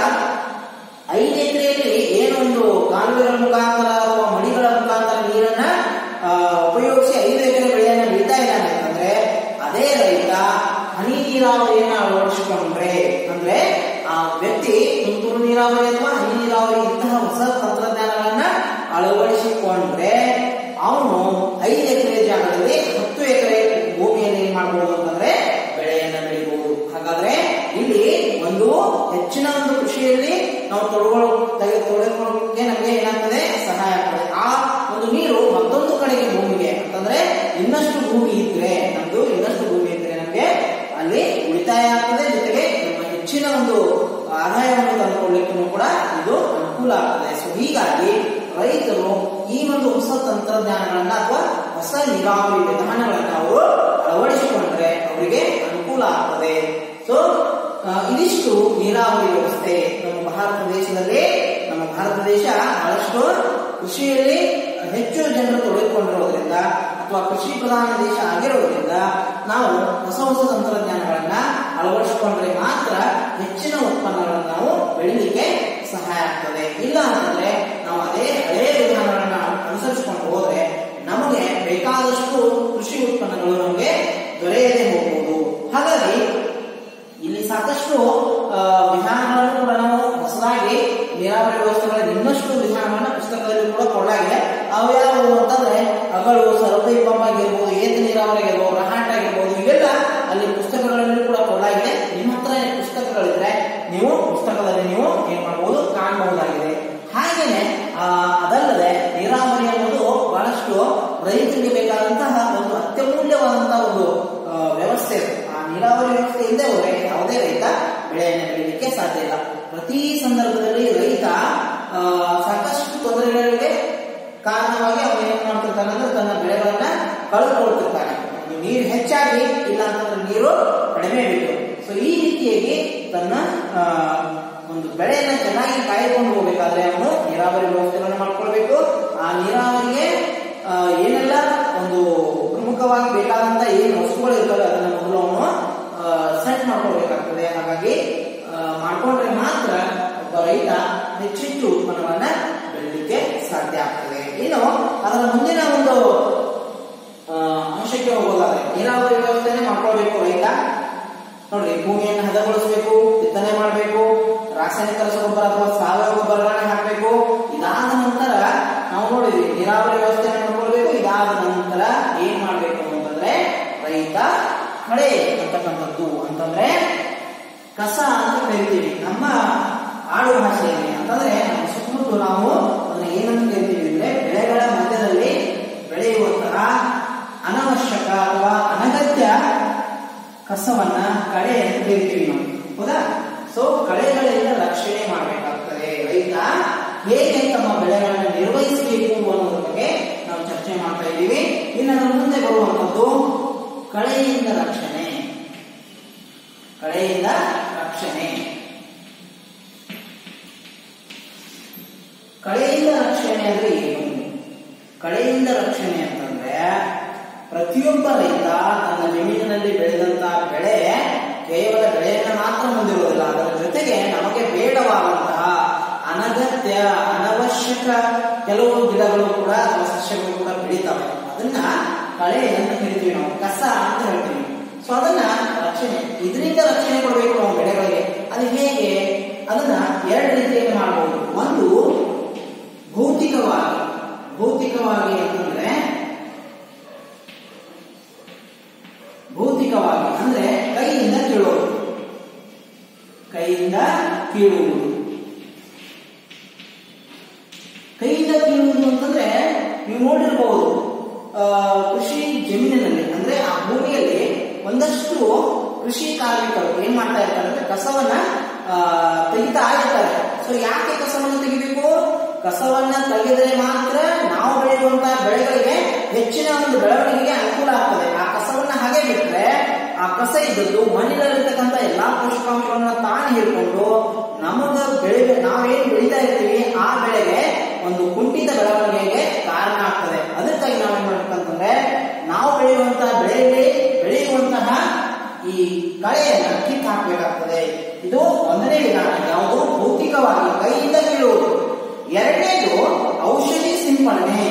5 ಎಕರೆಯಲ್ಲಿ ಏನೊಂದು ಕಾಲುವೆಗಳ ಮುಖಾಂತರ ಅಥವಾ ಮಡಿಗಳ ಮುಖಾಂತರ ನೀರನ್ನ ಉಪಯೋಗಿಸಿ 5 ಎಕರೆ ಬೆಳೆಯನ್ನ ಬೆಳೀತಾ ಇದ್ದಾನೆ ಅಂತಂದ್ರೆ ಅದೇ ರೈತ ಹನಿ ನೀರಾವರಿಯನ್ನ ಅಳವಡಿಸಿಕೊಂಡ್ರೆ ಅಂದ್ರೆ ಆ ವ್ಯಕ್ತಿ ತುಂತುರು ನೀರಾವರಿ ಅಥವಾ ಹನಿ ನೀರಾವರಿ ಇಂತಹ ಹೊಸ ತಂತ್ರಜ್ಞಾನಗಳನ್ನ ಅಳವಡಿಸಿಕೊಂಡ್ರೆ ಅವನು 5 ಎಕರೆ ಜಾಗದಲ್ಲಿ 10 ಎಕರೆ ಭೂಮಿಯನ್ನು ಏನ್ ಮಾಡಬಹುದು ಅಂತಂದ್ರೆ ಬೆಳೆಯನ್ನ ಬೆಳಿಬಹುದು. ಹಾಗಾದ್ರೆ ಇಲ್ಲಿ ಒಂದು ಹೆಚ್ಚಿನ ಒಂದು ಕೃಷಿಯಲ್ಲಿ ನಾವು ತೊಡಗೊಳ್ಳೋಕೆ ನಮಗೆ ಏನಾಗ್ತದೆ, ಸಹಾಯ ಆಗ್ತದೆ. ಆ ಒಂದು ನೀರು ಮತ್ತೊಂದು ಕಡೆಗೆ ಭೂಮಿಗೆ ಅಂತಂದ್ರೆ ಇನ್ನಷ್ಟು ಭೂಮಿ ಇದ್ರೆ ನಮಗೆ ಅಲ್ಲಿ ಉಳಿತಾಯ ಆಗ್ತದೆ. ಜೊತೆಗೆ ನಮ್ಮ ಹೆಚ್ಚಿನ ಒಂದು ಆದಾಯವನ್ನು ತಂದುಕೊಳ್ಳಲಿಕ್ಕೂ ಕೂಡ ಇದು ಅನುಕೂಲ ಆಗ್ತದೆ. ಸೊ ಹೀಗಾಗಿ ರೈತರು ಈ ಒಂದು ಹೊಸ ತಂತ್ರಜ್ಞಾನಗಳನ್ನ ಅಥವಾ ಹೊಸ ನೀರಾವರಿ ವಿಧಾನಗಳನ್ನ ಅವರು ಅಳವಡಿಸಿಕೊಂಡ್ರೆ ಅವರಿಗೆ ಅನುಕೂಲ ಆಗ್ತದೆ. ಸೊ ಇದಿಷ್ಟು ನೀರಾವರಿ ವ್ಯವಸ್ಥೆ. ನಮ್ಮ ಭಾರತ ದೇಶ ಬಹಳಷ್ಟು ಕೃಷಿಯಲ್ಲಿ ಹೆಚ್ಚು ಜನರು ತೊಡಗಿಕೊಂಡಿರೋದ್ರಿಂದ ಅಥವಾ ಕೃಷಿ ಪ್ರಧಾನ ದೇಶ ಆಗಿರೋದ್ರಿಂದ ನಾವು ಹೊಸ ತಂತ್ರಜ್ಞಾನಗಳನ್ನ ಅಳವಡಿಸಿಕೊಂಡ್ರೆ ಮಾತ್ರ ಹೆಚ್ಚಿನ ಉತ್ಪನ್ನಗಳನ್ನು ನಾವು ಬೆಳಿಲಿಕ್ಕೆ ಸಹಾಯ ಆಗ್ತದೆ. ಇಲ್ಲ ಅಂತಂದ್ರೆ ನಾವು ಅದೇ ಹಳೆಯ ವಿಧಾನಗಳನ್ನ ಅನುಸರಿಸಿಕೊಂಡು ಹೋದ್ರೆ ನಮಗೆ ಬೇಕಾದಷ್ಟು ಕೃಷಿ ಉತ್ಪನ್ನಗಳು ನಮಗೆ ದೊರೆಯದೆ ಹೋಗಬಹುದು. ಹಾಗಾಗಿ ಇಲ್ಲಿ ಸಾಕಷ್ಟು ವಿಧಾನಗಳನ್ನು ಕೂಡ ನಾವು ಹೊಸದಾಗಿ ನೀರಾವರಿ ವ್ಯವಸ್ಥೆಗಳ ಇನ್ನಷ್ಟು ವಿಧಾನಗಳನ್ನ ಪುಸ್ತಕದಲ್ಲಿ ಕೂಡ ಕೊಡಲಾಗಿದೆ. ಅವು ಯಾವುವು ಅಂತಂದ್ರೆ ಅಗಳು, ಸರಪಳಿ ಪಂಪ್ ಆಗಿರ್ಬೋದು, ಏತ ನೀರಾವರಿ ಆಗಿರ್ಬೋದು, ರಹಾಟ್ ಆಗಿರ್ಬೋದು, ಇವೆಲ್ಲ ಅಲ್ಲಿ ಪುಸ್ತಕಗಳಲ್ಲಿ ಕೂಡ ಕೊಡಲಾಗಿದೆ. ನಿಮ್ಮ ಹತ್ರ ಪುಸ್ತಕಗಳಿದ್ರೆ ನೀವು ಪುಸ್ತಕದಲ್ಲಿ ನೀವು ಏನ್ ಮಾಡಬಹುದು, ಕಾಣಬಹುದಾಗಿದೆ. ಹಾಗೇನೆ ಅದಲ್ಲದೆ ನೀರಾವರಿ ಅನ್ನೋದು ಬಹಳಷ್ಟು ರೈತರಿಗೆ ಬೇಕಾದಂತಹ ಒಂದು ಅತ್ಯಮೂಲ್ಯವಾದಂತಹ ಒಂದು ವ್ಯವಸ್ಥೆ. ಆ ನೀರಾವರಿ ವ್ಯವಸ್ಥೆ ಇಲ್ಲದೆ ಹೋದ್ರೆ ಯಾವುದೇ ರೈತ ಬೆಳೆಯನ್ನು ಬೆಳೀಲಿಕ್ಕೆ ಸಾಧ್ಯ ಇಲ್ಲ. ಪ್ರತಿ ಸಂದರ್ಭದಲ್ಲಿ ರೈತ ಸಾಕಷ್ಟು ತೊಂದರೆಗಳಿಗೆ ಕಾರಣವಾಗಿ ಅವನು ಏನ್ ಮಾಡ್ತಿರ್ತಾನೆ ಅಂದ್ರೆ ತನ್ನ ಬೆಳೆಗಳನ್ನ ಕಳೆದುಕೊಳ್ತಿರ್ತಾನೆ. ನೀರು ಹೆಚ್ಚಾಗಿ ಇಲ್ಲ ಅಂತಂದ್ರೆ ನೀರು ಕಡಿಮೆ ಬೇಕು. ಸೊ ಈ ರೀತಿಯಾಗಿ ತನ್ನ ಒಂದು ಬೆಳೆಯನ್ನ ಚೆನ್ನಾಗಿ ಕಾಯ್ಕೊಂಡು ಹೋಗ್ಬೇಕಾದ್ರೆ ಅವನು ನೀರಾವರಿ ವ್ಯವಸ್ಥೆಗಳನ್ನು ಮಾಡ್ಕೊಳ್ಬೇಕು. ಆ ನೀರಾವರಿಗೆ ಏನೆಲ್ಲ ಒಂದು ಪ್ರಮುಖವಾಗಿ ಬೇಕಾದಂತ ಏನು ವಸ್ತುಗಳು ಇರ್ತವೆ ಅದನ್ನ ಮೊದಲು ಅವನು ಸೆಟ್ ಮಾಡ್ಕೊಳ್ಬೇಕಾಗ್ತದೆ. ಹಾಗಾಗಿ ಮಾಡ್ಕೊಂಡ್ರೆ ಮಾತ್ರ ಒಬ್ಬ ರೈತ ಹೆಚ್ಚೆಚ್ಚು ಉತ್ಪನ್ನವನ್ನ ಬೆಳಲಿಕ್ಕೆ ಸಾಧ್ಯ ಆಗ್ತದೆ. ಇನ್ನು ಅದರ ಮುಂದಿನ ಒಂದು ಅಂಶಕ್ಕೆ ಹೋಗೋದಾದ್ರೆ ನೀರಾವರಿ ವ್ಯವಸ್ಥೆನೆ ಮಾಡ್ಕೊಳ್ಬೇಕು ರೈತ. ನೋಡ್ರಿ, ಭೂಮಿಯನ್ನು ಹದಗೊಳಿಸಬೇಕು, ಬಿತ್ತನೆ ಮಾಡಬೇಕು, ರಾಸಾಯನಿಕ ರಸಗೊಬ್ಬರ ಅಥವಾ ಸಾವಯವ ಗೊಬ್ಬರಗಳನ್ನ ಹಾಕಬೇಕು. ಇದಾದ ನಂತರ ನಾವು ನೋಡಿದ್ವಿ ನೀರಾವರಿ ವ್ಯವಸ್ಥೆಯನ್ನು ಮಾಡ್ಕೊಳ್ಬೇಕು. ಇದಾದ ನಂತರ ಏನ್ ಮಾಡ್ಬೇಕು ಅಂತಂದ್ರೆ ರೈತ ಕಳೆ ಅಂತಕ್ಕಂಥದ್ದು ಅಂತಂದ್ರೆ ಕಸ ಅಂತ ಕರಿತೀವಿ ನಮ್ಮ ಆಡು ಭಾಷೆಯಲ್ಲಿ. ಅಂತಂದ್ರೆ ನಮ್ಮ ಸುತ್ತಮುತ್ತ ನಾವು ಅದನ್ನ ಏನಂತ ಕರಿತೀವಿ ಅಂದ್ರೆ ಬೆಳೆಗಳ ಮಧ್ಯದಲ್ಲಿ ಬೆಳೆಯುವಂತಹ ಅನವಶ್ಯಕ ಅಥವಾ ಅನಗತ್ಯ ಕಸವನ್ನ ಕಳೆ ಅಂತ ಕರಿತೀವಿ ನಾವು, ಹೌದಾ? ಸೊ ಕಳೆಗಳಿಂದ ರಕ್ಷಣೆ ಮಾಡಬೇಕಾಗ್ತದೆ. ರೈತ ಹೇಗೆ ತಮ್ಮ ಬೆಳೆಗಳನ್ನು ನಿರ್ವಹಿಸಬೇಕು ಅನ್ನೋದ್ರ ಬಗ್ಗೆ ನಾವು ಚರ್ಚೆ ಮಾಡ್ತಾ ಇದ್ದೀವಿ. ಇನ್ನು ಅದರ ಮುಂದೆ ಬರುವಂತದ್ದು ಕಳೆಯಿಂದ ರಕ್ಷಣೆ. ಕಳೆಯಿಂದ ರಕ್ಷಣೆ ಕಳೆಯಿಂದ ರಕ್ಷಣೆ ಅಂದ್ರೆ ಏನು? ಕಳೆಯಿಂದ ರಕ್ಷಣೆ ಅಂತಂದ್ರೆ ಪ್ರತಿಯೊಬ್ಬ ರೈತ ತನ್ನ ಜಮೀನಿನಲ್ಲಿ ಬೆಳೆದಂತಹ ಬೆಳೆ ಕೇವಲ ಬೆಳೆಯನ್ನು ಮಾತ್ರ ಹೊಂದಿರುವುದಿಲ್ಲ, ಅದರ ಜೊತೆಗೆ ನಮಗೆ ಬೇಡವಾದಂತಹ ಅನಗತ್ಯ ಅನವಶ್ಯಕ ಕೆಲವು ಗಿಡಗಳು ಕೂಡ ಅಥವಾ ಸಸ್ಯಗಳು ಕೂಡ ಬೆಳೀತವೆ. ಅದನ್ನ ಕಳೆ ಅಂತ ಕರಿತೀವಿ ನಾವು, ಕಸ ಅಂತ ಹೇಳ್ತೀವಿ. ಸೊ ಅದನ್ನ ರಕ್ಷಣೆ, ಇದರಿಂದ ರಕ್ಷಣೆ ಕೊಡಬೇಕು ನಾವು ಬೆಳೆಗಳಿಗೆ. ಅದು ಹೇಗೆ? ಅದನ್ನ ಎರಡು ರೀತಿಯಲ್ಲಿ ಮಾಡಬಹುದು. ಒಂದು ಭೌತಿಕವಾಗಿ ಅಂತಂದ್ರೆ ಅಂದ್ರೆ ಕೈಯಿಂದ ಕೀಳೋದು. ಕೈಯಿಂದ ಕೀಳುವುದು ಅಂತಂದ್ರೆ ನೀವು ನೋಡಿರ್ಬಹುದು, ಕೃಷಿ ಜಮೀನಿನಲ್ಲಿ ಅಂದ್ರೆ ಆ ಭೂಮಿಯಲ್ಲಿ ಒಂದಷ್ಟು ಕೃಷಿ ಕಾರ್ಮಿಕರು ಏನ್ ಮಾಡ್ತಾ ಇರ್ತಾರೆ ಅಂದ್ರೆ ಕಸವನ್ನ ತೆಗಿತಾ ಇರ್ತಾರೆ. ಸೊ ಯಾಕೆ ಕಸವನ್ನು ತೆಗಿಬೇಕು? ಕಸವನ್ನ ತೆಗೆದರೆ ಮಾತ್ರ ನಾವು ಬೆಳೆಯುವಂತಹ ಬೆಳೆಗಳಿಗೆ ಹೆಚ್ಚಿನ ಒಂದು ಬೆಳವಣಿಗೆಗೆ ಅನುಕೂಲ ಆಗ್ತದೆ. ಆ ಕಸವನ್ನ ಹಾಗೆ ಬಿಟ್ರೆ ಆ ಕಸ ಇದ್ದದ್ದು ಮಣ್ಣಿನಲ್ಲಿರ್ತಕ್ಕಂಥ ಎಲ್ಲಾ ಪೋಷಕಾಂಶಗಳನ್ನ ತಾನು ಹಿಡ್ಕೊಂಡು ನಮಗ ನಾವೇನು ಬೆಳೀತಾ ಇರ್ತೀವಿ ಆ ಬೆಳೆಗೆ ಒಂದು ಕುಂಠಿತ ಬೆಳವಣಿಗೆಗೆ ಕಾರಣ ಆಗ್ತದೆ. ಅದಕ್ಕಾಗಿ ನಾವೇನ್ ಮಾಡ್ಬೇಕಂತಂದ್ರೆ ನಾವು ಬೆಳೆಯುವಂತಹ ಬೆಳೆಯಲ್ಲಿ ಬೆಳೆಯುವಂತಹ ಈ ಕಳೆಯನ್ನ ಕಿತ್ತು ಹಾಕಬೇಕಾಗ್ತದೆ. ಇದು ಒಂದನೇ ವಿಧಾನ. ಯಾವುದು? ಭೌತಿಕವಾಗಿ ಕೈಯಿಂದ ಕೀಳುವುದು. ಎರಡನೇದು ಔಷಧಿ ಸಿಂಪಡಣೆ.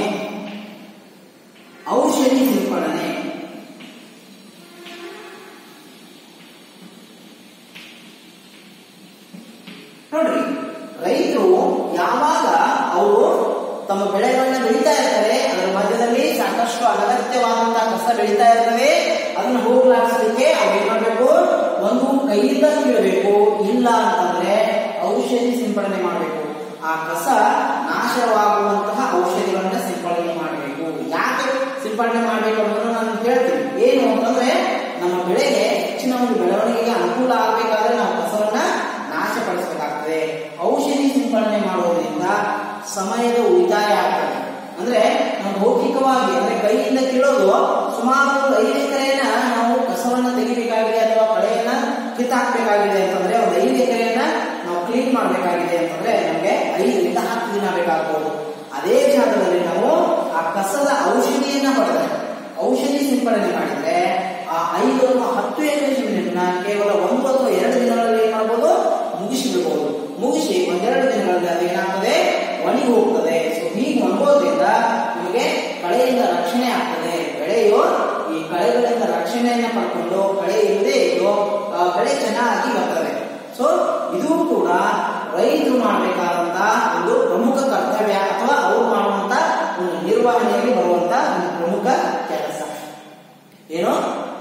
ನೋಡ್ರಿ, ರೈತರು ಯಾವಾಗ ಅವರು ತಮ್ಮ ಬೆಳೆಗಳನ್ನ ಬೆಳೀತಾ ಇರ್ತಾರೆ, ಅದರ ಮಧ್ಯದಲ್ಲಿ ಸಾಕಷ್ಟು ಅನಗತ್ಯವಾದಂತಹ ಕಸ ಬೆಳೀತಾ ಇರ್ತವೆ. ಅದನ್ನು ಹೋಗಲಾಡಿಸಲಿಕ್ಕೆ ಅವ್ರು ಏನ್ ಮಾಡ್ಬೇಕು? ಒಂದು ಕೈಯಿಂದ ಕೀಳಬೇಕು, ಇಲ್ಲ ಅಂತಂದ್ರೆ ಔಷಧಿ ಸಿಂಪಡಣೆ ಮಾಡಬೇಕು. ಆ ಕಸ ನಾಶವಾಗುವಂತಹ ಔಷಧಿಗಳನ್ನ ಸಿಂಪಡಣೆ ಮಾಡಬೇಕು. ಯಾಕೆ ಸಿಂಪಡಣೆ ಮಾಡಬೇಕು ಅನ್ನೋದನ್ನು ನಾನು ಹೇಳ್ತೀನಿ. ಏನು ಅಂತಂದ್ರೆ ನಮ್ಮ ಬೆಳೆಗೆ ಹೆಚ್ಚಿನ ಒಂದು ಬೆಳವಣಿಗೆಗೆ ಅನುಕೂಲ ಆಗಬೇಕಾದ್ರೆ ನಾವು ಕಸವನ್ನ ನಾಶಪಡಿಸಬೇಕಾಗ್ತದೆ. ಔಷಧಿ ಸಿಂಪಡಣೆ ಮಾಡುವುದರಿಂದ ಸಮಯದ ಉಳಿತಾಯ ಆಗ್ತದೆ. ಅಂದ್ರೆ ನಾವು ಭೌತಿಕವಾಗಿ ಅಂದ್ರೆ ಕೈಯಿಂದ ಕೀಳೋದು ಸುಮಾರು 5 ಎಕರೆಯನ್ನ ನಾವು ಕಸವನ್ನ ತೆಗಿಬೇಕಾಗಿದೆ ಅಥವಾ ಕಳೆಯನ್ನ ಕಿತ್ತಾಕ್ಬೇಕಾಗಿದೆ ಅಂತಂದ್ರೆ ಒಂದು 5 ಎಕರೆಯನ್ನ ನಾವು ಕ್ಲೀನ್ ಮಾಡಬೇಕಾಗಿದೆ ಅಂತಂದ್ರೆ ನಮಗೆ 5 ರಿಂದ 10 ದಿನ ಬೇಕಾಗಬಹುದು. ಅದೇ ಜಾಗದಲ್ಲಿ ನಾವು ಆ ಕಸದ ಔಷಧಿಯನ್ನ ಪಡೆದ್ರೆ, ಔಷಧಿ ಸಿಂಪಡಣೆ ಮಾಡಿದ್ರೆ ಆ 5 ಅಥವಾ 10 ಎಕರೆ ಜಮೀನನ್ನ ಕೇವಲ 1 ಅಥವಾ 2 ದಿನಗಳಲ್ಲಿ ಏನ್ ಮಾಡಬಹುದು? ಮುಗಿಸಿಬಿಡಬಹುದು. ಮುಗಿಸಿ 1-2 ದಿನಗಳಲ್ಲಿ ಅದು ಏನಾಗ್ತದೆ? ಒಣಗಿ ಹೋಗ್ತದೆ. ಸೊ ಹೀಗೆ ಒಣಗೋದ್ರಿಂದ ನಮಗೆ ಕಳೆಯಿಂದ ರಕ್ಷಣೆ ಆಗ್ತದೆ. ಬೆಳೆಯು ಈ ಕಳೆಗಳಿಂದ ರಕ್ಷಣೆಯನ್ನ ಪಡ್ಕೊಂಡು ಕಳೆ ಇಲ್ಲದೆ ಇದ್ದು ಬೆಳೆ ಚೆನ್ನಾಗಿ ಬರ್ತದೆ. ಸೊ ಇದು ಕೂಡ ರೈತರು ಮಾಡಬೇಕಾದಂತಹ ಒಂದು ಪ್ರಮುಖ ಕರ್ತವ್ಯ ಅಥವಾ ಅವರು ಮಾಡುವಂತ ಒಂದು ನಿರ್ವಹಣೆಯಲ್ಲಿ ಬರುವಂತ ಒಂದು ಪ್ರಮುಖ ಕೆಲಸ. ಏನು?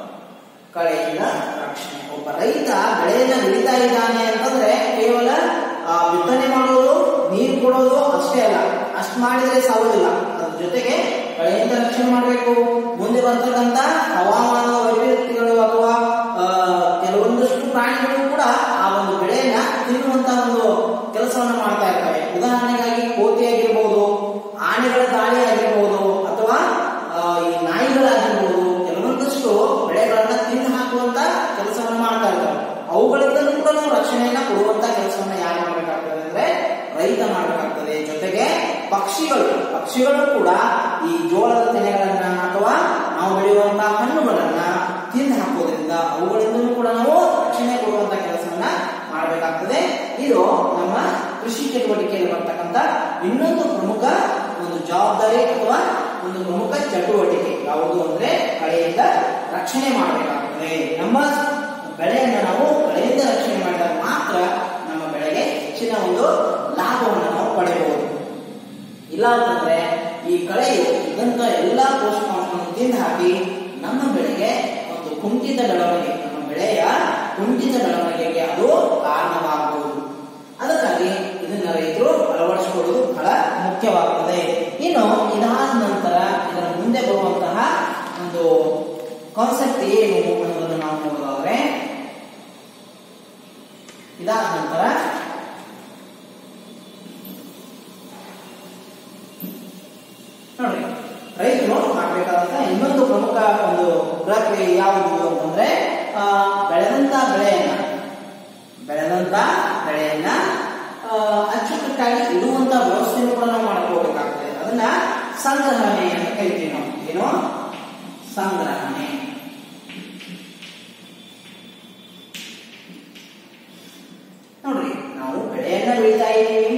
ಕಳೆಯಿಂದ ರಕ್ಷಣೆ. ಒಬ್ಬ ರೈತ ಬೆಳೆಯನ್ನ ಬೆಳೀತಾ ಇದ್ದಾನೆ ಅಂತಂದ್ರೆ ಕೇವಲ ಬಿತ್ತನೆ ಮಾಡೋದು, ನೀರು ಕೊಡೋದು ಅಷ್ಟೇ ಅಲ್ಲ. ಅಷ್ಟು ಮಾಡಿದ್ರೆ ಸಾಗುದಿಲ್ಲ. ಅದ್ರ ಜೊತೆಗೆ ಕಳೆಯಿಂದ ರಕ್ಷಣೆ ಮಾಡಬೇಕು. ಮುಂದೆ ಬರ್ತಕ್ಕಂಥ ಹವಾಮಾನ ವೈಪರೀತ್ಯಗಳು ಅಥವಾ ಕೆಲವೊಂದಷ್ಟು ಪ್ರಾಣಿಗಳು ಕೂಡ ಆ ಒಂದು ಬೆಳೆಯನ್ನ ತಿನ್ನುವಂತಹ ಒಂದು ಕೆಲಸವನ್ನ ಮಾಡ್ತಾ ಇರ್ತವೆ. ಉದಾಹರಣೆಗಾಗಿ ಕೋತಿ ಆಗಿರ್ಬೋದು, ಆನೆಗಳ ದಾಳಿ ಆಗಿರ್ಬೋದು, ಅಥವಾ ಈ ನಾಯಿಗಳಾಗಿರ್ಬೋದು, ಕೆಲವೊಂದಷ್ಟು ಬೆಳೆಗಳನ್ನ ತಿಂದು ಹಾಕುವಂತ ಕೆಲಸವನ್ನ ಮಾಡ್ತಾ ಇರ್ತವೆ. ಅವುಗಳಿಂದ ಕೂಡ ನಾವು ರಕ್ಷಣೆಯನ್ನ ಕೊಡುವಂತ ಕೆಲಸವನ್ನ ಯಾರು ಮಾಡಬೇಕಾಗ್ತದೆ ಅಂದ್ರೆ ರೈತ ಮಾಡಬೇಕಾಗ್ತದೆ. ಜೊತೆಗೆ ಪಕ್ಷಿಗಳು ಕೂಡ ಈ ಜೋಳದ ತೆನೆಗಳನ್ನ ಅಥವಾ ನಾವು ಬೆಳೆಯುವಂತಹ ಹಣ್ಣುಗಳನ್ನ ತಿಂದು ಹಾಕೋದ್ರಿಂದ ಅವುಗಳಿಂದಲೂ ಕೂಡ ನಾವು ರಕ್ಷಣೆ ಕೊಡುವಂತ ಕೆಲಸವನ್ನ ಮಾಡಬೇಕಾಗ್ತದೆ. ಇದು ನಮ್ಮ ಕೃಷಿ ಚಟುವಟಿಕೆಯಲ್ಲಿ ಬರ್ತಕ್ಕಂಥ ಇನ್ನೊಂದು ಪ್ರಮುಖ ಒಂದು ಜವಾಬ್ದಾರಿ ಅಥವಾ ಒಂದು ಪ್ರಮುಖ ಚಟುವಟಿಕೆ ಯಾವುದು ಅಂದ್ರೆ ಕಳೆಯಿಂದ ರಕ್ಷಣೆ ಮಾಡಬೇಕಾಗ್ತದೆ. ನಮ್ಮ ಬೆಳೆಯನ್ನು ನಾವು ಕಳೆಯಿಂದ ರಕ್ಷಣೆ ಮಾಡಿದಾಗ ಮಾತ್ರ ನಮ್ಮ ಬೆಳೆಗೆ ಹೆಚ್ಚಿನ ಒಂದು ಲಾಭವನ್ನು ನಾವು ಪಡೆಯಬಹುದು. ಇಲ್ಲ ಅಂತಂದ್ರೆ ಈ ಕಳೆಯು ಇದ್ದಂತ ಎಲ್ಲಾ ಪೋಷಕಾಂಶಗಳನ್ನು ತಿಂದು ಹಾಕಿ ನಮ್ಮ ಬೆಳೆಗೆ ಒಂದು ಕುಂಠಿತ ಬೆಳವಣಿಗೆ, ನಮ್ಮ ಬೆಳೆಯ ಕುಂಠಿತ ಬೆಳವಣಿಗೆಗೆ ಅದು ಕಾರಣವಾಗಬಹುದು. ಅದಕ್ಕಾಗಿ ಇದನ್ನ ರೈತರು ಅಳವಡಿಸಿಕೊಳ್ಳುವುದು ಬಹಳ ಮುಖ್ಯವಾಗುತ್ತದೆ. ಇನ್ನು ಇದಾದ ನಂತರ ಇದರ ಮುಂದೆ ಬರುವಂತಹ ಒಂದು ಕಾನ್ಸೆಪ್ಟ್ ಏನು ಅನ್ನೋದನ್ನು ನಾವು ನೋಡೋದಾದ್ರೆ, ಇದಾದ ನಂತರ ನೋಡಿ ರೈತರು ಮಾಡಬೇಕಾದಂತಹ ಇನ್ನೊಂದು ಪ್ರಮುಖ ಒಂದು ಪ್ರಕ್ರಿಯೆ ಯಾವುದು ಅಂತಂದ್ರೆ ಬೆಳೆದಂತ ಬೆಳೆಯನ್ನ ಅಚ್ಚುಕಟ್ಟಾಗಿ ಇಡುವಂತ ವ್ಯವಸ್ಥೆಯನ್ನು ಕೂಡ ನಾವು ಮಾಡ್ಕೋಬೇಕಾಗ್ತದೆ. ಅದನ್ನ ಸಂಗ್ರಹಣೆ ಅಂತ ಕರಿತೀವಿ ನಾವು. ಏನು ಸಂಗ್ರಹಣೆ. ನೋಡ್ರಿ, ನಾವು ಬೆಳೆಯನ್ನ ಬೆಳೀತಾ ಇದ್ದೀವಿ,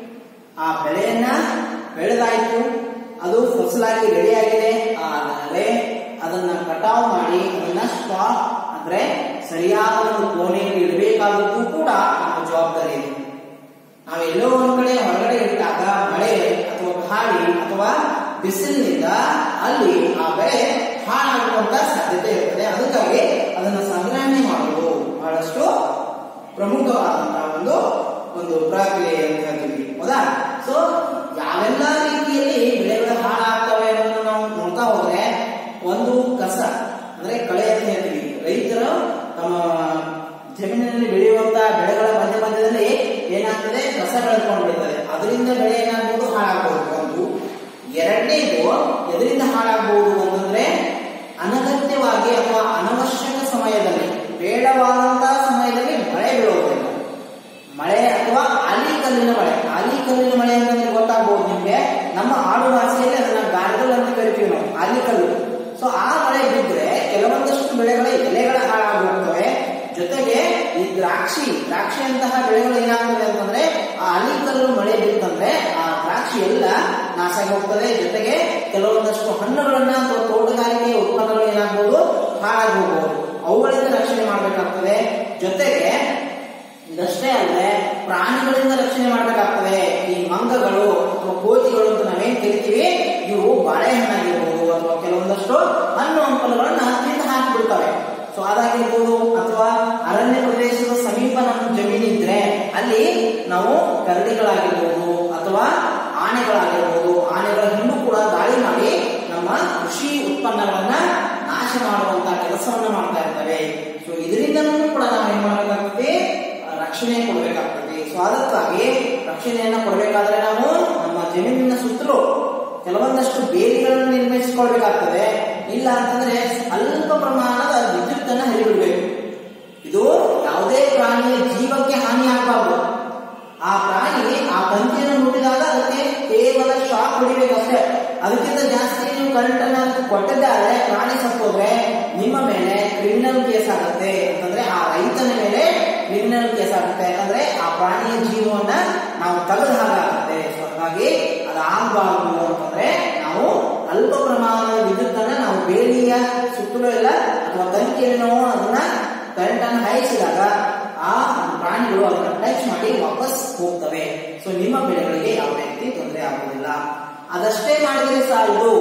ಆ ಬೆಳೆಯನ್ನ ಬೆಳೆದಾಯ್ತು, ಅದು ಫಸಲಾಗಿ ರೆಡಿ ಆಗಿದೆ. ಆದರೆ ಅದನ್ನ ಕಟಾವು ಮಾಡಿ ಅದನ್ನ ಸ್ಟಾಕ್ ಅಂದ್ರೆ ಸರಿಯಾದ ಒಂದು ಕೋಣೆಯಲ್ಲಿ ಇಡಬೇಕಾದದ್ದು ಕೂಡ ನಮ್ಮ ಜವಾಬ್ದಾರಿ ಇದೆ. ನಾವೆಲ್ಲೋ ಒಂದ್ ಕಡೆ ಹೊರಗಡೆ ಇಟ್ಟಾಗ ಮಳೆ ಅಥವಾ ಗಾಳಿ ಅಥವಾ ಬಿಸಿಲಿನಿಂದ ಅಲ್ಲಿ ಆ ಬೆಳೆ ಹಾಳಾಗುವಂತ ಸಾಧ್ಯತೆ ಇರ್ತದೆ. ಅದಕ್ಕಾಗಿ ಅದನ್ನ ಸಂಗ್ರಹಣೆ ಮಾಡುವುದು ಬಹಳಷ್ಟು ಪ್ರಮುಖವಾದಂತಹ ಒಂದು ಪ್ರಕ್ರಿಯೆ ಅಂತ ಹೇಳ್ತೀವಿ, ಹೌದಾ? ಸೊ ಯಾವೆಲ್ಲ ರೀತಿಯಲ್ಲಿ ಬೆಳೆಗಳು ಹಾಳಾಗ್ತವೆ ಅನ್ನೋದನ್ನು ನಾವು ನೋಡ್ತಾ ಹೋದ್ರೆ, ಒಂದು ಕಸ ಅಂದ್ರೆ ಕಳೆ ಅಂತ ಹೇಳ್ತೀವಿ. ರೈತರು ತಮ್ಮ ಜಮೀನಿನಲ್ಲಿ ಬೆಳೆಯುವಂತಹ ಬೆಳೆಗಳ ಮಧ್ಯದಲ್ಲಿ ಏನಾಗ್ತದೆ, ಕಸ ಬೆಳೆದುಕೊಂಡು ಬಿಡ್ತದೆ. ಅದರಿಂದ ಬೆಳೆ ಏನಾಗಬಹುದು, ಹಾಳಾಗಬಹುದು. ಒಂದು ಎರಡನೇದು ಎದರಿಂದ ಹಾಳಾಗಬಹುದು ಅಂತಂದ್ರೆ, ಅನಗತ್ಯವಾಗಿ ಅಥವಾ ಅನವಶ್ಯಕ ಸಮಯದಲ್ಲಿ, ಬೇಡವಾದಂತಹ ಸಮಯದಲ್ಲಿ ಮಳೆ ಬೀಳುವುದಿಲ್ಲ. ಮಳೆ ಅಥವಾ ಆಲಿಕಲ್ಲಿನ ಮಳೆ ಅಂತಂದ್ರೆ ಗೊತ್ತಾಗಬಹುದು ನಿಮ್ಗೆ. ನಮ್ಮ ಆಡು ಭಾಷೆಯಲ್ಲಿ ಅದನ್ನ ಗಾರ್ಗಲ್ ಅಂತ ಕರಿತೀವಿ ನಾವು, ಆಲಿಕಲ್ಲು. ಸೊ ಆ ಮಳೆ ಬಿದ್ದರೆ ಕೆಲವೊಂದಷ್ಟು ಬೆಳೆಗಳ ಎಲೆಗಳ ಹಾಳಾಗಿ ಹೋಗ್ತವೆ. ಜೊತೆಗೆ ಈ ದ್ರಾಕ್ಷಿ ಅಂತಹ ಬೆಳೆಗಳು ಏನಾಗ್ತದೆ ಅಂತಂದ್ರೆ, ಆ ಆಲಿಕಲ್ಲು ಮಳೆ ಬಿತ್ತಂದ್ರೆ ಆ ದ್ರಾಕ್ಷಿ ಎಲ್ಲ ನಾಶ ಹೋಗ್ತದೆ. ಜೊತೆಗೆ ಕೆಲವೊಂದಷ್ಟು ಹಣ್ಣುಗಳನ್ನ ಅಥವಾ ತೋಟಗಾರಿಕೆ ಉತ್ಪನ್ನಗಳು ಏನಾಗಬಹುದು, ಹಾಳಾಗಿ ಹೋಗಬಹುದು. ಅವುಗಳಿಂದ ರಕ್ಷಣೆ ಮಾಡಬೇಕಾಗ್ತದೆ. ಜೊತೆಗೆ ಇದಷ್ಟೇ ಅಲ್ಲದೆ ಪ್ರಾಣಿಗಳಿಂದ ರಕ್ಷಣೆ ಮಾಡಬೇಕಾಗ್ತದೆ. ಈ ಮಂಗಗಳು ಅಥವಾ ಕೋತಿಗಳು ಅಂತ ನಾವೇನ್ ಕರಿತೀವಿ, ಇವು ಬಾಳೆಹಣ್ಣಾಗಿರ್ಬೋದು ಅಥವಾ ಕೆಲವೊಂದಷ್ಟು ಹಣ್ಣು ಹಂಪಲುಗಳನ್ನ ತಿಂದು ಹಾಕಿಬಿಡ್ತವೆ. ಸೊ ಅದಾಗಿರ್ಬೋದು, ಅಥವಾ ಅರಣ್ಯ ಪ್ರದೇಶದ ಸಮೀಪ ನಮ್ಮ ಜಮೀನಿದ್ರೆ ಅಲ್ಲಿ ನಾವು ಕರಡಿಗಳಾಗಿರ್ಬೋದು ಅಥವಾ ಆನೆಗಳಾಗಿರ್ಬೋದು, ಆನೆಗಳ ಹಿಂಡು ಕೂಡ ದಾಳಿ ಮಾಡಿ ನಮ್ಮ ಕೃಷಿ ಉತ್ಪನ್ನಗಳನ್ನ ನಾಶ ಮಾಡುವಂತಹ ಕೆಲಸವನ್ನ ಮಾಡ್ತಾ ಇರ್ತವೆ. ಸೊ ಇದರಿಂದನೂ ಕೂಡ ನಾವು ಏನ್ ಮಾಡಬೇಕಾಗ್ತದೆ, ರಕ್ಷಣೆ ಕೊಡಬೇಕಾಗ್ತದೆ. ಸೊ ಅದಕ್ಕಾಗಿ ರಕ್ಷಣೆಯನ್ನ ಕೊಡಬೇಕಾದ್ರೆ ನಾವು ನಮ್ಮ ಜಮೀನಿನ ಸುತ್ತಲೂ ಕೆಲವೊಂದಷ್ಟು ಬೇಲಿಗಳನ್ನು ನಿರ್ಮಿಸಿಕೊಳ್ಬೇಕಾಗ್ತದೆ. ಇಲ್ಲ ಅಂತಂದ್ರೆ ಅಲ್ಪ ಪ್ರಮಾಣದ ವಿದ್ಯುತ್ ಅನ್ನ ಹರಿಬಿಡ್ಬೇಕು. ಇದು ಯಾವುದೇ ಪ್ರಾಣಿಯ ಜೀವಕ್ಕೆ ಹಾನಿ ಆಗಬಾರದು. ಆ ಪ್ರಾಣಿ ಆ ತಂತಿಯನ್ನು ಮುಟ್ಟಿದಾಗ ಅದಕ್ಕೆ ಕೇವಲ ಶಾಕ್ ಹೊಡಿಬೇಕಷ್ಟೇ. ಅದಕ್ಕಿಂತ ಜಾಸ್ತಿ ನೀವು ಕರೆಂಟ್ ಅನ್ನ ಕೊಟ್ಟಿದ್ದಾರೆ, ಪ್ರಾಣಿ ಸತ್ತೋದ್ರೆ ನಿಮ್ಮ ಮೇಲೆ ಕ್ರಿಮಿನಲ್ ಕೇಸ್ ಆಗುತ್ತೆ. ಅಂತಂದ್ರೆ ಆ ರೈತನ ಮೇಲೆ ಕ್ರಿಮಿನಲ್ ಕೇಸ್ ಆಗುತ್ತೆ. ಯಾಕಂದ್ರೆ ಆ ಪ್ರಾಣಿಯ ಜೀವವನ್ನ ನಾವು ತೆಗೆದ ಹಾಗಾಗುತ್ತೆ. ಸೊ ಹಾಗಾಗಿ ಅದಾಗಬಾರದು ಅಂತಂದ್ರೆ ನಾವು ಅಲ್ಪ ಪ್ರಮಾಣದ ವಿದ್ಯುತ್ ಅನ್ನ ನಾವು ಬೇಲಿಯ ಸುತ್ತಲೂ ಇಲ್ಲ ಅಥವಾ ತಂತಿಯಲ್ಲಿ ನಾವು ಅದನ್ನ ಕರೆಂಟ್ ಅನ್ನು ಹಾಯಿಸಿದಾಗ ಆ ಪ್ರಾಣಿಗಳು ಅದನ್ನ ಟಚ್ ಮಾಡಿ ವಾಪಸ್ ಹೋಗ್ತವೆ. ಸೊ ನಿಮ್ಮ ಬೆಳೆಗಳಿಗೆ ಯಾವುದೇ ರೀತಿ ತೊಂದರೆ ಆಗುವುದಿಲ್ಲ. ಅದಷ್ಟೇ ಮಾಡಿದ್ರೆ ಸಾಲದು.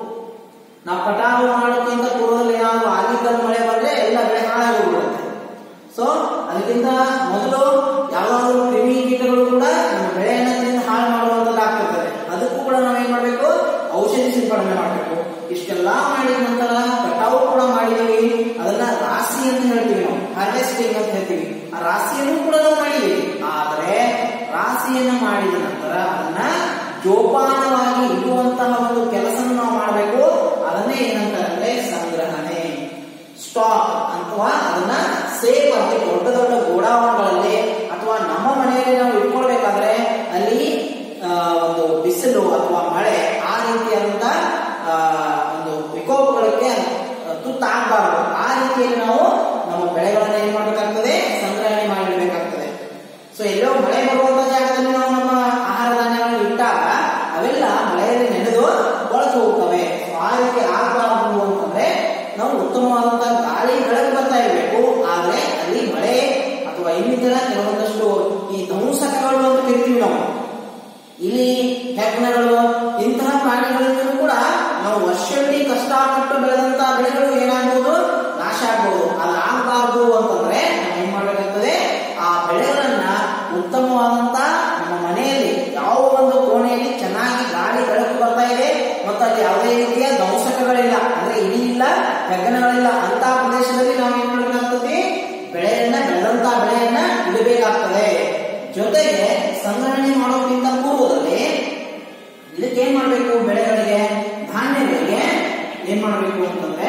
ನಾವು ಕಟಾವು ಮಾಡೋಕ್ಕಿಂತ ಪೂರ್ವದಲ್ಲಿ ಏನಾದ್ರು ಆಲಿಕಲ್ಲು ಮಳೆ ಬಂದ್ರೆ ಎಲ್ಲ ಬೆಳೆ ಹಾಳಾಗೋಗ್ಬಿಡುತ್ತೆ. ಸೊ ಅದಕ್ಕಿಂತ ಮೊದಲು ಯಾವಾಗಲೂ ಕ್ರಿಮಿ ಕೀಟಗಳು ಕೂಡ ನಮ್ಮ ಬೆಳೆಯನ್ನ ತಿಂದು ಹಾಳು ಮಾಡುವಂತದ್ದಾಗ್ತಿರ್ತದೆ. ಅದಕ್ಕೂ ಕೂಡ ನಾವೇನ್ ಮಾಡ್ಬೇಕು, ಔಷಧಿ ಸಿಂಪಡಣೆ ಮಾಡಬೇಕು. ಇಷ್ಟೆಲ್ಲ ಮಾಡಿದ ನಂತರ ಕಟಾವು ಕೂಡ ಮಾಡಿದೀವಿ, ಅದನ್ನ ರಾಶಿ ಅಂತ ಹೇಳ್ತೀವಿ ನಾವು, ಹಾರ್ವೆಸ್ಟಿಂಗ್ ಅಂತ ಹೇಳ್ತೀವಿ. ಆ ರಾಶಿಯನ್ನು ಕೂಡ ನಾವು ಮಾಡಿದೀವಿ. ಆದ್ರೆ ರಾಶಿಯನ್ನ ಮಾಡಿದ ನಂತರ ಅದನ್ನ ಜೋಪಾನವಾಗಿ ಇಡುವಂತಹ ಒಂದು ಕೆಲಸ ನಾವು ಮಾಡಬೇಕು. ಅದನ್ನೇ ಏನಂತಾರೆ, ಸಂಗ್ರಹಣೆ, ಸ್ಟಾಕ್ ಅಥವಾ ಅದನ್ನ ಸೇಫ್ ಆಗಿ ದೊಡ್ಡ ದೊಡ್ಡ ಗೋಡಾವಣೆಗಳಲ್ಲಿ ಅಥವಾ ನಮ್ಮ ಮನೆಯಲ್ಲಿ ನಾವು ಇಟ್ಕೊಳ್ಬೇಕಾದ್ರೆ ಅಲ್ಲಿ ಒಂದು ಬಿಸಿಲು ಅಥವಾ ಮಳೆ ಆ ರೀತಿಯಾದಂತಹ ಒಂದು ವಿಕೋಪಗಳಿಗೆ ತುತ್ತಾಗಬಾರದು. ಆ ರೀತಿಯಲ್ಲಿ ನಾವು ನಮ್ಮ ಬೆಳೆಗಳನ್ನ ಏನ್ ಮಾಡಬೇಕಾಗ್ತದೆ, ಸಂಗ್ರಹಣೆ ಮಾಡಿಡಬೇಕಾಗ್ತದೆ. ಸೊ ಎಲ್ಲೋ ಮಳೆ ಬರುವಂತ ಜಾಗದಲ್ಲಿ ನಾವು ನಮ್ಮ ಆಹಾರ ಧಾನ್ಯಗಳನ್ನು ಇಟ್ಟಾಗ ಅವೆಲ್ಲ ಮಳೆಯಲ್ಲಿ ನೆನೆದು ಕೊಳತು ಹೋಗ್ತವೆ. ಆ ರೀತಿ ಆಗಬಾರದು ಅಂತಂದ್ರೆ ನಾವು ಉತ್ತಮವಾದಂತಹ ಗಾಳಿ ಬೆಳಕು ಬರ್ತಾ ಇರಬೇಕು. ಆದ್ರೆ ಅಲ್ಲಿ ಮಳೆ ಅಥವಾ ಇನ್ನಿತರ ಕೆಲವೊಂದಷ್ಟು ಈ ದಂಶಕಗಳು ಅಂತ ಕರಿತೀವಿ ನಾವು, ಇಲ್ಲಿ ಹೆಗ್ಣಗಳು, ಇಂತಹ ಪ್ರಾಣಿಗಳಿಂದಲೂ ಕೂಡ ನಾವು ವರ್ಷವಿಡೀ ಕಷ್ಟಪಟ್ಟು ಬೆಳೆದಂತಹ ಬೆಳೆಗಳು ಏನಾಗಬಹುದು, ನಾಶ ಆಗಬಹುದು. ಅದಾಗಬಾರದು ಅಂತಂದ್ರೆ ನಾವು ಏನ್ ಮಾಡಬೇಕಾಗ್ತದೆ, ಆ ಬೆಳೆಗಳನ್ನ ಉತ್ತಮವಾದಂತ ನಮ್ಮ ಮನೆಯಲ್ಲಿ ಯಾವ ಒಂದು ಕೋಣೆಯಲ್ಲಿ ಚೆನ್ನಾಗಿ ಗಾಳಿ ಬೆಳಕು ಬರ್ತಾ ಇದೆ ಮತ್ತು ಅಲ್ಲಿ ಯಾವುದೇ ರೀತಿಯ ದಂಶಕಗಳಿಲ್ಲ, ಅಂದ್ರೆ ಇಲಿ ಇಲ್ಲ, ಹೆಗ್ಗಣಗಳಿಲ್ಲ ಅಂತ ಪ್ರದೇಶದಲ್ಲಿ ನಾವು ಏನ್ ಮಾಡಬೇಕಾಗ್ತದೆ, ಬೆಳೆದಂತ ಬೆಳೆಯನ್ನ ಇಡಬೇಕಾಗ್ತದೆ. ಜೊತೆಗೆ ಸಂಗ್ರಹಣೆ ಮಾಡೋದ್ರಿಂದ ಪೂರ್ವದಲ್ಲಿ ಇದಕ್ಕೆ ಏನ್ ಮಾಡಬೇಕು, ಬೆಳೆಗಳಿಗೆ, ಧಾನ್ಯಗಳಿಗೆ ಏನ್ ಮಾಡಬೇಕು ಅಂತಂದ್ರೆ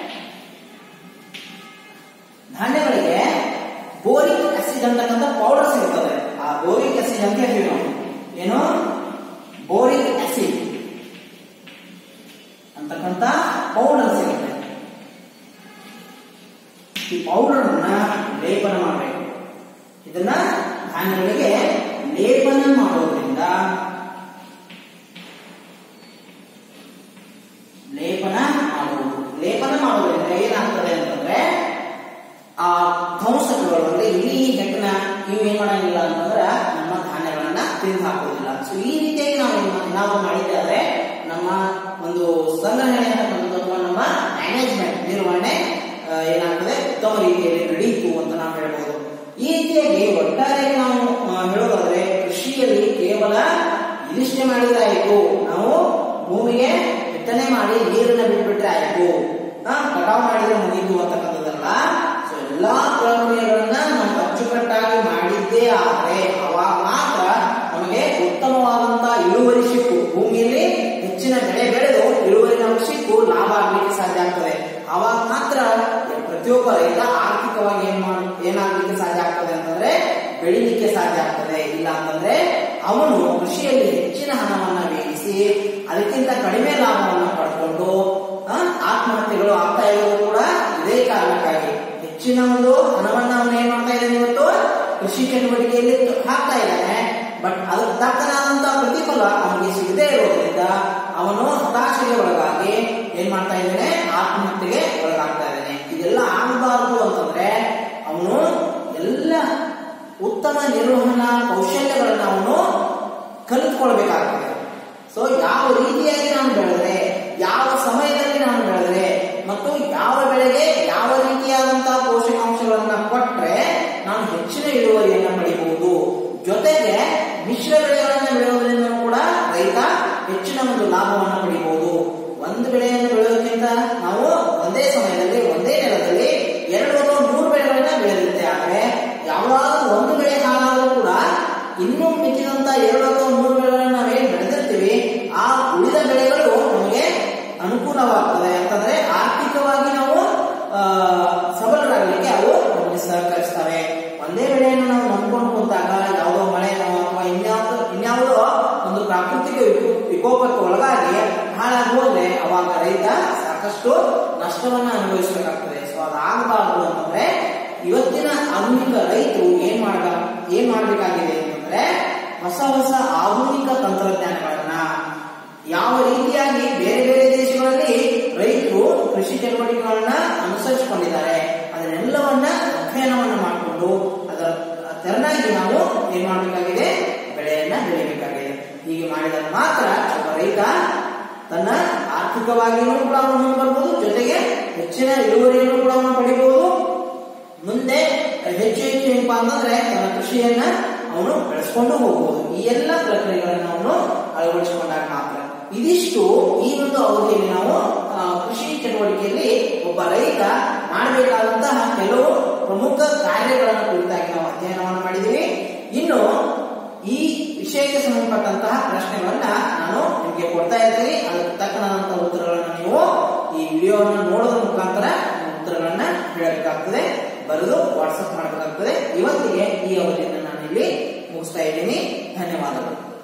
ಧಾನ್ಯಗಳಿಗೆ ಬೋರಿಕ್ ಆಸಿಡ್ ಅಂತಕ್ಕಂಥ ಪೌಡರ್ ಸಿಗುತ್ತದೆ. ಆ ಬೋರಿಕ್ ಆಸಿಡ್ ಅಂತ ಹೇಳ್ತೀವಿ ನಾವು. ಏನು, ಬೋರಿಕ್ ಆಸಿಡ್ ಅಂತಕ್ಕಂಥ ಪೌಡರ್ ಸಿಗುತ್ತೆ. ಈ ಪೌಡರ್ ಅನ್ನ ಲೇಪನ ಮಾಡಬೇಕು. ಇದನ್ನ ಧಾನ್ಯಗಳಿಗೆ ಲೇಪನ ಮಾಡೋದ್ರಿಂದ ಏನಾಗ್ತದೆ ಅಂತಂದ್ರೆ ಆ ಧ್ವಂಸಕಗಳು ಅಂದ್ರೆ ಇಲಿ ಹೆಗ್ಗಣ ಇವೇನ್ ಮಾಡಂಗಿಲ್ಲ ಅಂತಂದ್ರೆ ನಮ್ಮ ಧಾನ್ಯಗಳನ್ನ ತಿಂದು ಹಾಕೋದಿಲ್ಲ. ಸೊ ಈ ರೀತಿಯಾಗಿ ನಾವು ಮಾಡಿದ್ದಾದ್ರೆ ನಮ್ಮ ಒಂದು ಸಂಗ್ರಹಣೆ ಅಥವಾ ನಮ್ಮ ಮ್ಯಾನೇಜ್ಮೆಂಟ್ ನಿರ್ವಹಣೆ ಏನಾಗ್ತದೆ, ಉತ್ತಮ ರೀತಿಯಲ್ಲಿ ನಡೆಯಿತು ಅಂತ ನಾವು ಹೇಳ್ಬೋದು. ಈ ರೀತಿಯಾಗಿ ಒಟ್ಟಾರೆ ನಾವು ಹೇಳೋದಾದ್ರೆ ಕೃಷಿಯಲ್ಲಿ ಕೇವಲ ಇದಿಷ್ಟೇ ಮಾಡಿದ್ರೆ ಆಯ್ತು, ನಾವು ಭೂಮಿಗೆ ಬಿತ್ತನೆ ಮಾಡಿ ನೀರನ್ನ ಬಿಟ್ಬಿಟ್ರೆ ಆಯ್ತು, ಕಟಾವು ಮಾಡಿದ್ರೆ ಮುಗಿದು ಅಂತಕ್ಕಂಥದ್ದಲ್ಲ. ಸೊ ಎಲ್ಲಾ ಪ್ರಕ್ರಿಯೆಗಳನ್ನ ನಾವು ಅಚ್ಚುಕಟ್ಟಾಗಿ ಮಾಡಿದ್ದೇ ಆದ್ರೆ ಅವಾಗ ಮಾತ್ರ ನಮಗೆ ಉತ್ತಮವಾದಂತಹ ಇಳುವರಿ ಸಿಕ್ಕು, ಭೂಮಿಯಲ್ಲಿ ಹೆಚ್ಚಿನ ಬೆಳೆ ಬೆಳೆದು ಇಳುವರಿ ನಮಗೆ ಸಿಕ್ಕು ಲಾಭ ಆಗ್ಲಿಕ್ಕೆ ಸಾಧ್ಯ ಆಗ್ತದೆ. ಅವಾಗ ಮಾತ್ರ ಪ್ರತಿಯೊಬ್ಬ ರೈತ ಆರ್ಥಿಕವಾಗಿ ಏನಾಗ್ಲಿಕ್ಕೆ ಸಾಧ್ಯ ಆಗ್ತದೆ ಅಂತಂದ್ರೆ ಬೆಳಿಲಿಕ್ಕೆ ಸಾಧ್ಯ ಆಗ್ತದೆ. ಇಲ್ಲ ಅಂತಂದ್ರೆ ಅವನು ಕೃಷಿಯಲ್ಲಿ ಹೆಚ್ಚಿನ ಹಣವನ್ನ ವ್ಯಯಿಸಿ ಅದಕ್ಕಿಂತ ಕಡಿಮೆ ಲಾಭವನ್ನು ಪಡ್ಕೊಂಡು ಆತ್ಮಹತ್ಯೆಗಳು ಆಗ್ತಾ ಇರೋದು ಕೂಡ ಇದೇ ಕಾರಣಕ್ಕಾಗಿ. ಹೆಚ್ಚಿನ ಒಂದು ಹಣವನ್ನ ಅವನು ಏನ್ ಮಾಡ್ತಾ ಇದ್ದಾನೆ, ಇವತ್ತು ಕೃಷಿ ಚಟುವಟಿಕೆಯಲ್ಲಿ ಹಾಕ್ತಾ ಇದ್ದಾನೆ, ಬಟ್ ಅದಕ್ಕೆ ತಕ್ಕನಾದಂತಹ ಪ್ರತಿಫಲ ಅವನಿಗೆ ಸಿಗದೇ ಇರೋದ್ರಿಂದ ಅವನು ಹತಾಶೆಗೆ ಒಳಗಾಗಿ ಏನ್ ಮಾಡ್ತಾ ಇದ್ದಾನೆ, ಆತ್ಮಹತ್ಯೆಗೆ ಒಳಗಾಗ್ತಾ ಇದ್ದಾನೆ. ಇದೆಲ್ಲ ಆಗಬಾರದು ಅಂತಂದ್ರೆ ಅವನು ಎಲ್ಲ ಉತ್ತಮ ನಿರ್ವಹಣಾ ಕೌಶಲ್ಯಗಳನ್ನ ಅವನು ಕಲಿತ್ಕೊಳ್ಬೇಕಾಗ್ತದೆ. ಸೊ ಯಾವ ರೀತಿಯಾಗಿ ನಾನು ಬೆಳೆದ್ರೆ, ಯಾವ ಸಮಯದಲ್ಲಿ ನಾನು ಬೆಳೆದ್ರೆ ಮತ್ತು ಯಾವ ಬೆಳೆಗೆ ಯಾವ ರೀತಿಯಾದಂತಹ ಪೋಷಕಾಂಶಗಳನ್ನ ಕೊಟ್ರೆ ನಾನು ಹೆಚ್ಚಿನ ಇಳುವರಿಯನ್ನ ಪಡಿಬಹುದು. ಜೊತೆಗೆ ಮಿಶ್ರ ಬೆಳೆಗಳನ್ನ ಬೆಳೆಯೋದ್ರಿಂದ ಕೂಡ ರೈತ ಹೆಚ್ಚಿನ ಒಂದು ಲಾಭವನ್ನು ಪಡಿಬಹುದು. ಒಂದು ಬೆಳೆಯನ್ನು ಬೆಳೆಯೋದ್ರಿಂದ ನಾವು ಒಂದೇ ಸಮಯದಲ್ಲಿ ಒಂದೇ ನೆಲದಲ್ಲಿ 2 ಅಥವಾ 3 ಬೆಳೆಗಳನ್ನ ಬೆಳೆದಿರುತ್ತೆ. ಆದ್ರೆ ಯಾವಾಗಲೂ ಒಂದು ಬೆಳೆ ಹಾಳಾದರೂ ಕೂಡ ಇನ್ನೂ ಮಿಕ್ಕಿದಂತ 2 ಅಥವಾ 3 ಬೆಳೆಗಳನ್ನ ನಾವೇನ್ ಬೆಳೆದಿರ್ತೀವಿ ಆ ಉಳಿದ ಬೆಳೆಗಳು ನಮಗೆ ಅನುಕೂಲವಾಗ್ತದೆ. ಅಂತಂದ್ರೆ ಆರ್ಥಿಕವಾಗಿ ನಾವು ಸಬಲರಾಗಲಿಕ್ಕೆ ಅವು ನಮಗೆ ಸಹಕರಿಸ್ತವೆ. ಒಂದೇ ಬೆಳೆಯನ್ನು ನಾವು ನಂಬ್ಕೊಂಡು ಕೂತಾಗ ಯಾವುದೋ ಮಳೆ ಅಥವಾ ಇನ್ಯಾವುದೋ ಒಂದು ಪ್ರಾಕೃತಿಕ ವಿಕೋಪಕ್ಕೆ ಒಳಗಾಗಿ ಹಾಳಾಗಿ ಹೋದ್ರೆ ಅವಾಗ ರೈತ ಸಾಕಷ್ಟು ನಷ್ಟವನ್ನ ಅನುಭವಿಸಬೇಕಾಗ್ತದೆ. ಸೊ ಅದಾಗಬಾರದು ಅಂತಂದ್ರೆ ಇವತ್ತಿನ ಆಧುನಿಕ ರೈತರು ಏನ್ ಮಾಡಬೇಕಾಗಿದೆ ಅಂತಂದ್ರೆ ಹೊಸ ಹೊಸ ಆಧುನಿಕ ತಂತ್ರಜ್ಞಾನಗಳನ್ನ ಯಾವ ರೀತಿಯಾಗಿ ಬೇರೆ ಬೇರೆ ದೇಶಗಳಲ್ಲಿ ರೈತರು ಕೃಷಿ ಚಟುವಟಿಕೆಗಳನ್ನ ಅನುಸರಿಸಿಕೊಂಡಿದ್ದಾರೆ ಅದನ್ನೆಲ್ಲವನ್ನ ಅಧ್ಯಯನವನ್ನ ಮಾಡಿಕೊಂಡು ಅದರ ತೆರನಾಗಿ ನಾವು ಏನ್ ಮಾಡಬೇಕಾಗಿದೆ, ಬೆಳೆಯನ್ನ ಬೆಳೆಯಬೇಕಾಗಿದೆ. ಹೀಗೆ ಮಾಡಿದಾಗ ಮಾತ್ರ ಒಬ್ಬ ರೈತ ತನ್ನ ಆರ್ಥಿಕವಾಗಿಯೂ ಕೂಡ ಅವನು ಮುಂದೆ ಜೊತೆಗೆ ಹೆಚ್ಚಿನ ಇಳುವರಿಯನ್ನು ಕೂಡ ಅವನು ಪಡಿಬಹುದು. ಮುಂದೆ ಹೆಚ್ಚು ಏನಪ್ಪಾ ಅಂತಂದ್ರೆ ತನ್ನ ಕೃಷಿಯನ್ನ ಅವನು ಬೆಳೆಸ್ಕೊಂಡು ಹೋಗಬಹುದು. ಈ ಎಲ್ಲ ಪ್ರಕ್ರಿಯೆಗಳನ್ನು ಅವನು ಅಳವಡಿಸಿಕೊಂಡಾಗ ಮಾತ್ರ. ಇದಿಷ್ಟು ಈ ಒಂದು ಅವಧಿಯಲ್ಲಿ ನಾವು ಕೃಷಿ ಚಟುವಟಿಕೆಯಲ್ಲಿ ಒಬ್ಬ ರೈತ ಮಾಡಬೇಕಾದಂತಹ ಕೆಲವು ಪ್ರಮುಖ ಕಾರ್ಯಗಳನ್ನು ಕುರಿತಾಗಿ ನಾವು ಅಧ್ಯಯನವನ್ನು ಮಾಡಿದ್ದೀವಿ. ಇನ್ನು ಈ ವಿಷಯಕ್ಕೆ ಸಂಬಂಧಪಟ್ಟಂತಹ ಪ್ರಶ್ನೆಗಳನ್ನ ನಾನು ನಿಮಗೆ ಕೊಡ್ತಾ ಇರ್ತೀನಿ. ಅದಕ್ಕೆ ತಕ್ಕನಾದಂತಹ ಉತ್ತರಗಳನ್ನು ನೀವು ಈ ವಿಡಿಯೋವನ್ನು ನೋಡೋದ್ರ ಮುಖಾಂತರ ಉತ್ತರಗಳನ್ನ ಹೇಳಬೇಕಾಗ್ತದೆ, ಬರೆದು ವಾಟ್ಸ್ಆಪ್ ಮಾಡಬೇಕಾಗ್ತದೆ. ಇವತ್ತಿಗೆ ಈ ಅವಧಿಯನ್ನು ನಾನು ಇಲ್ಲಿ ಮುಗಿಸ್ತಾ ಇದ್ದೀನಿ. ಧನ್ಯವಾದಗಳು.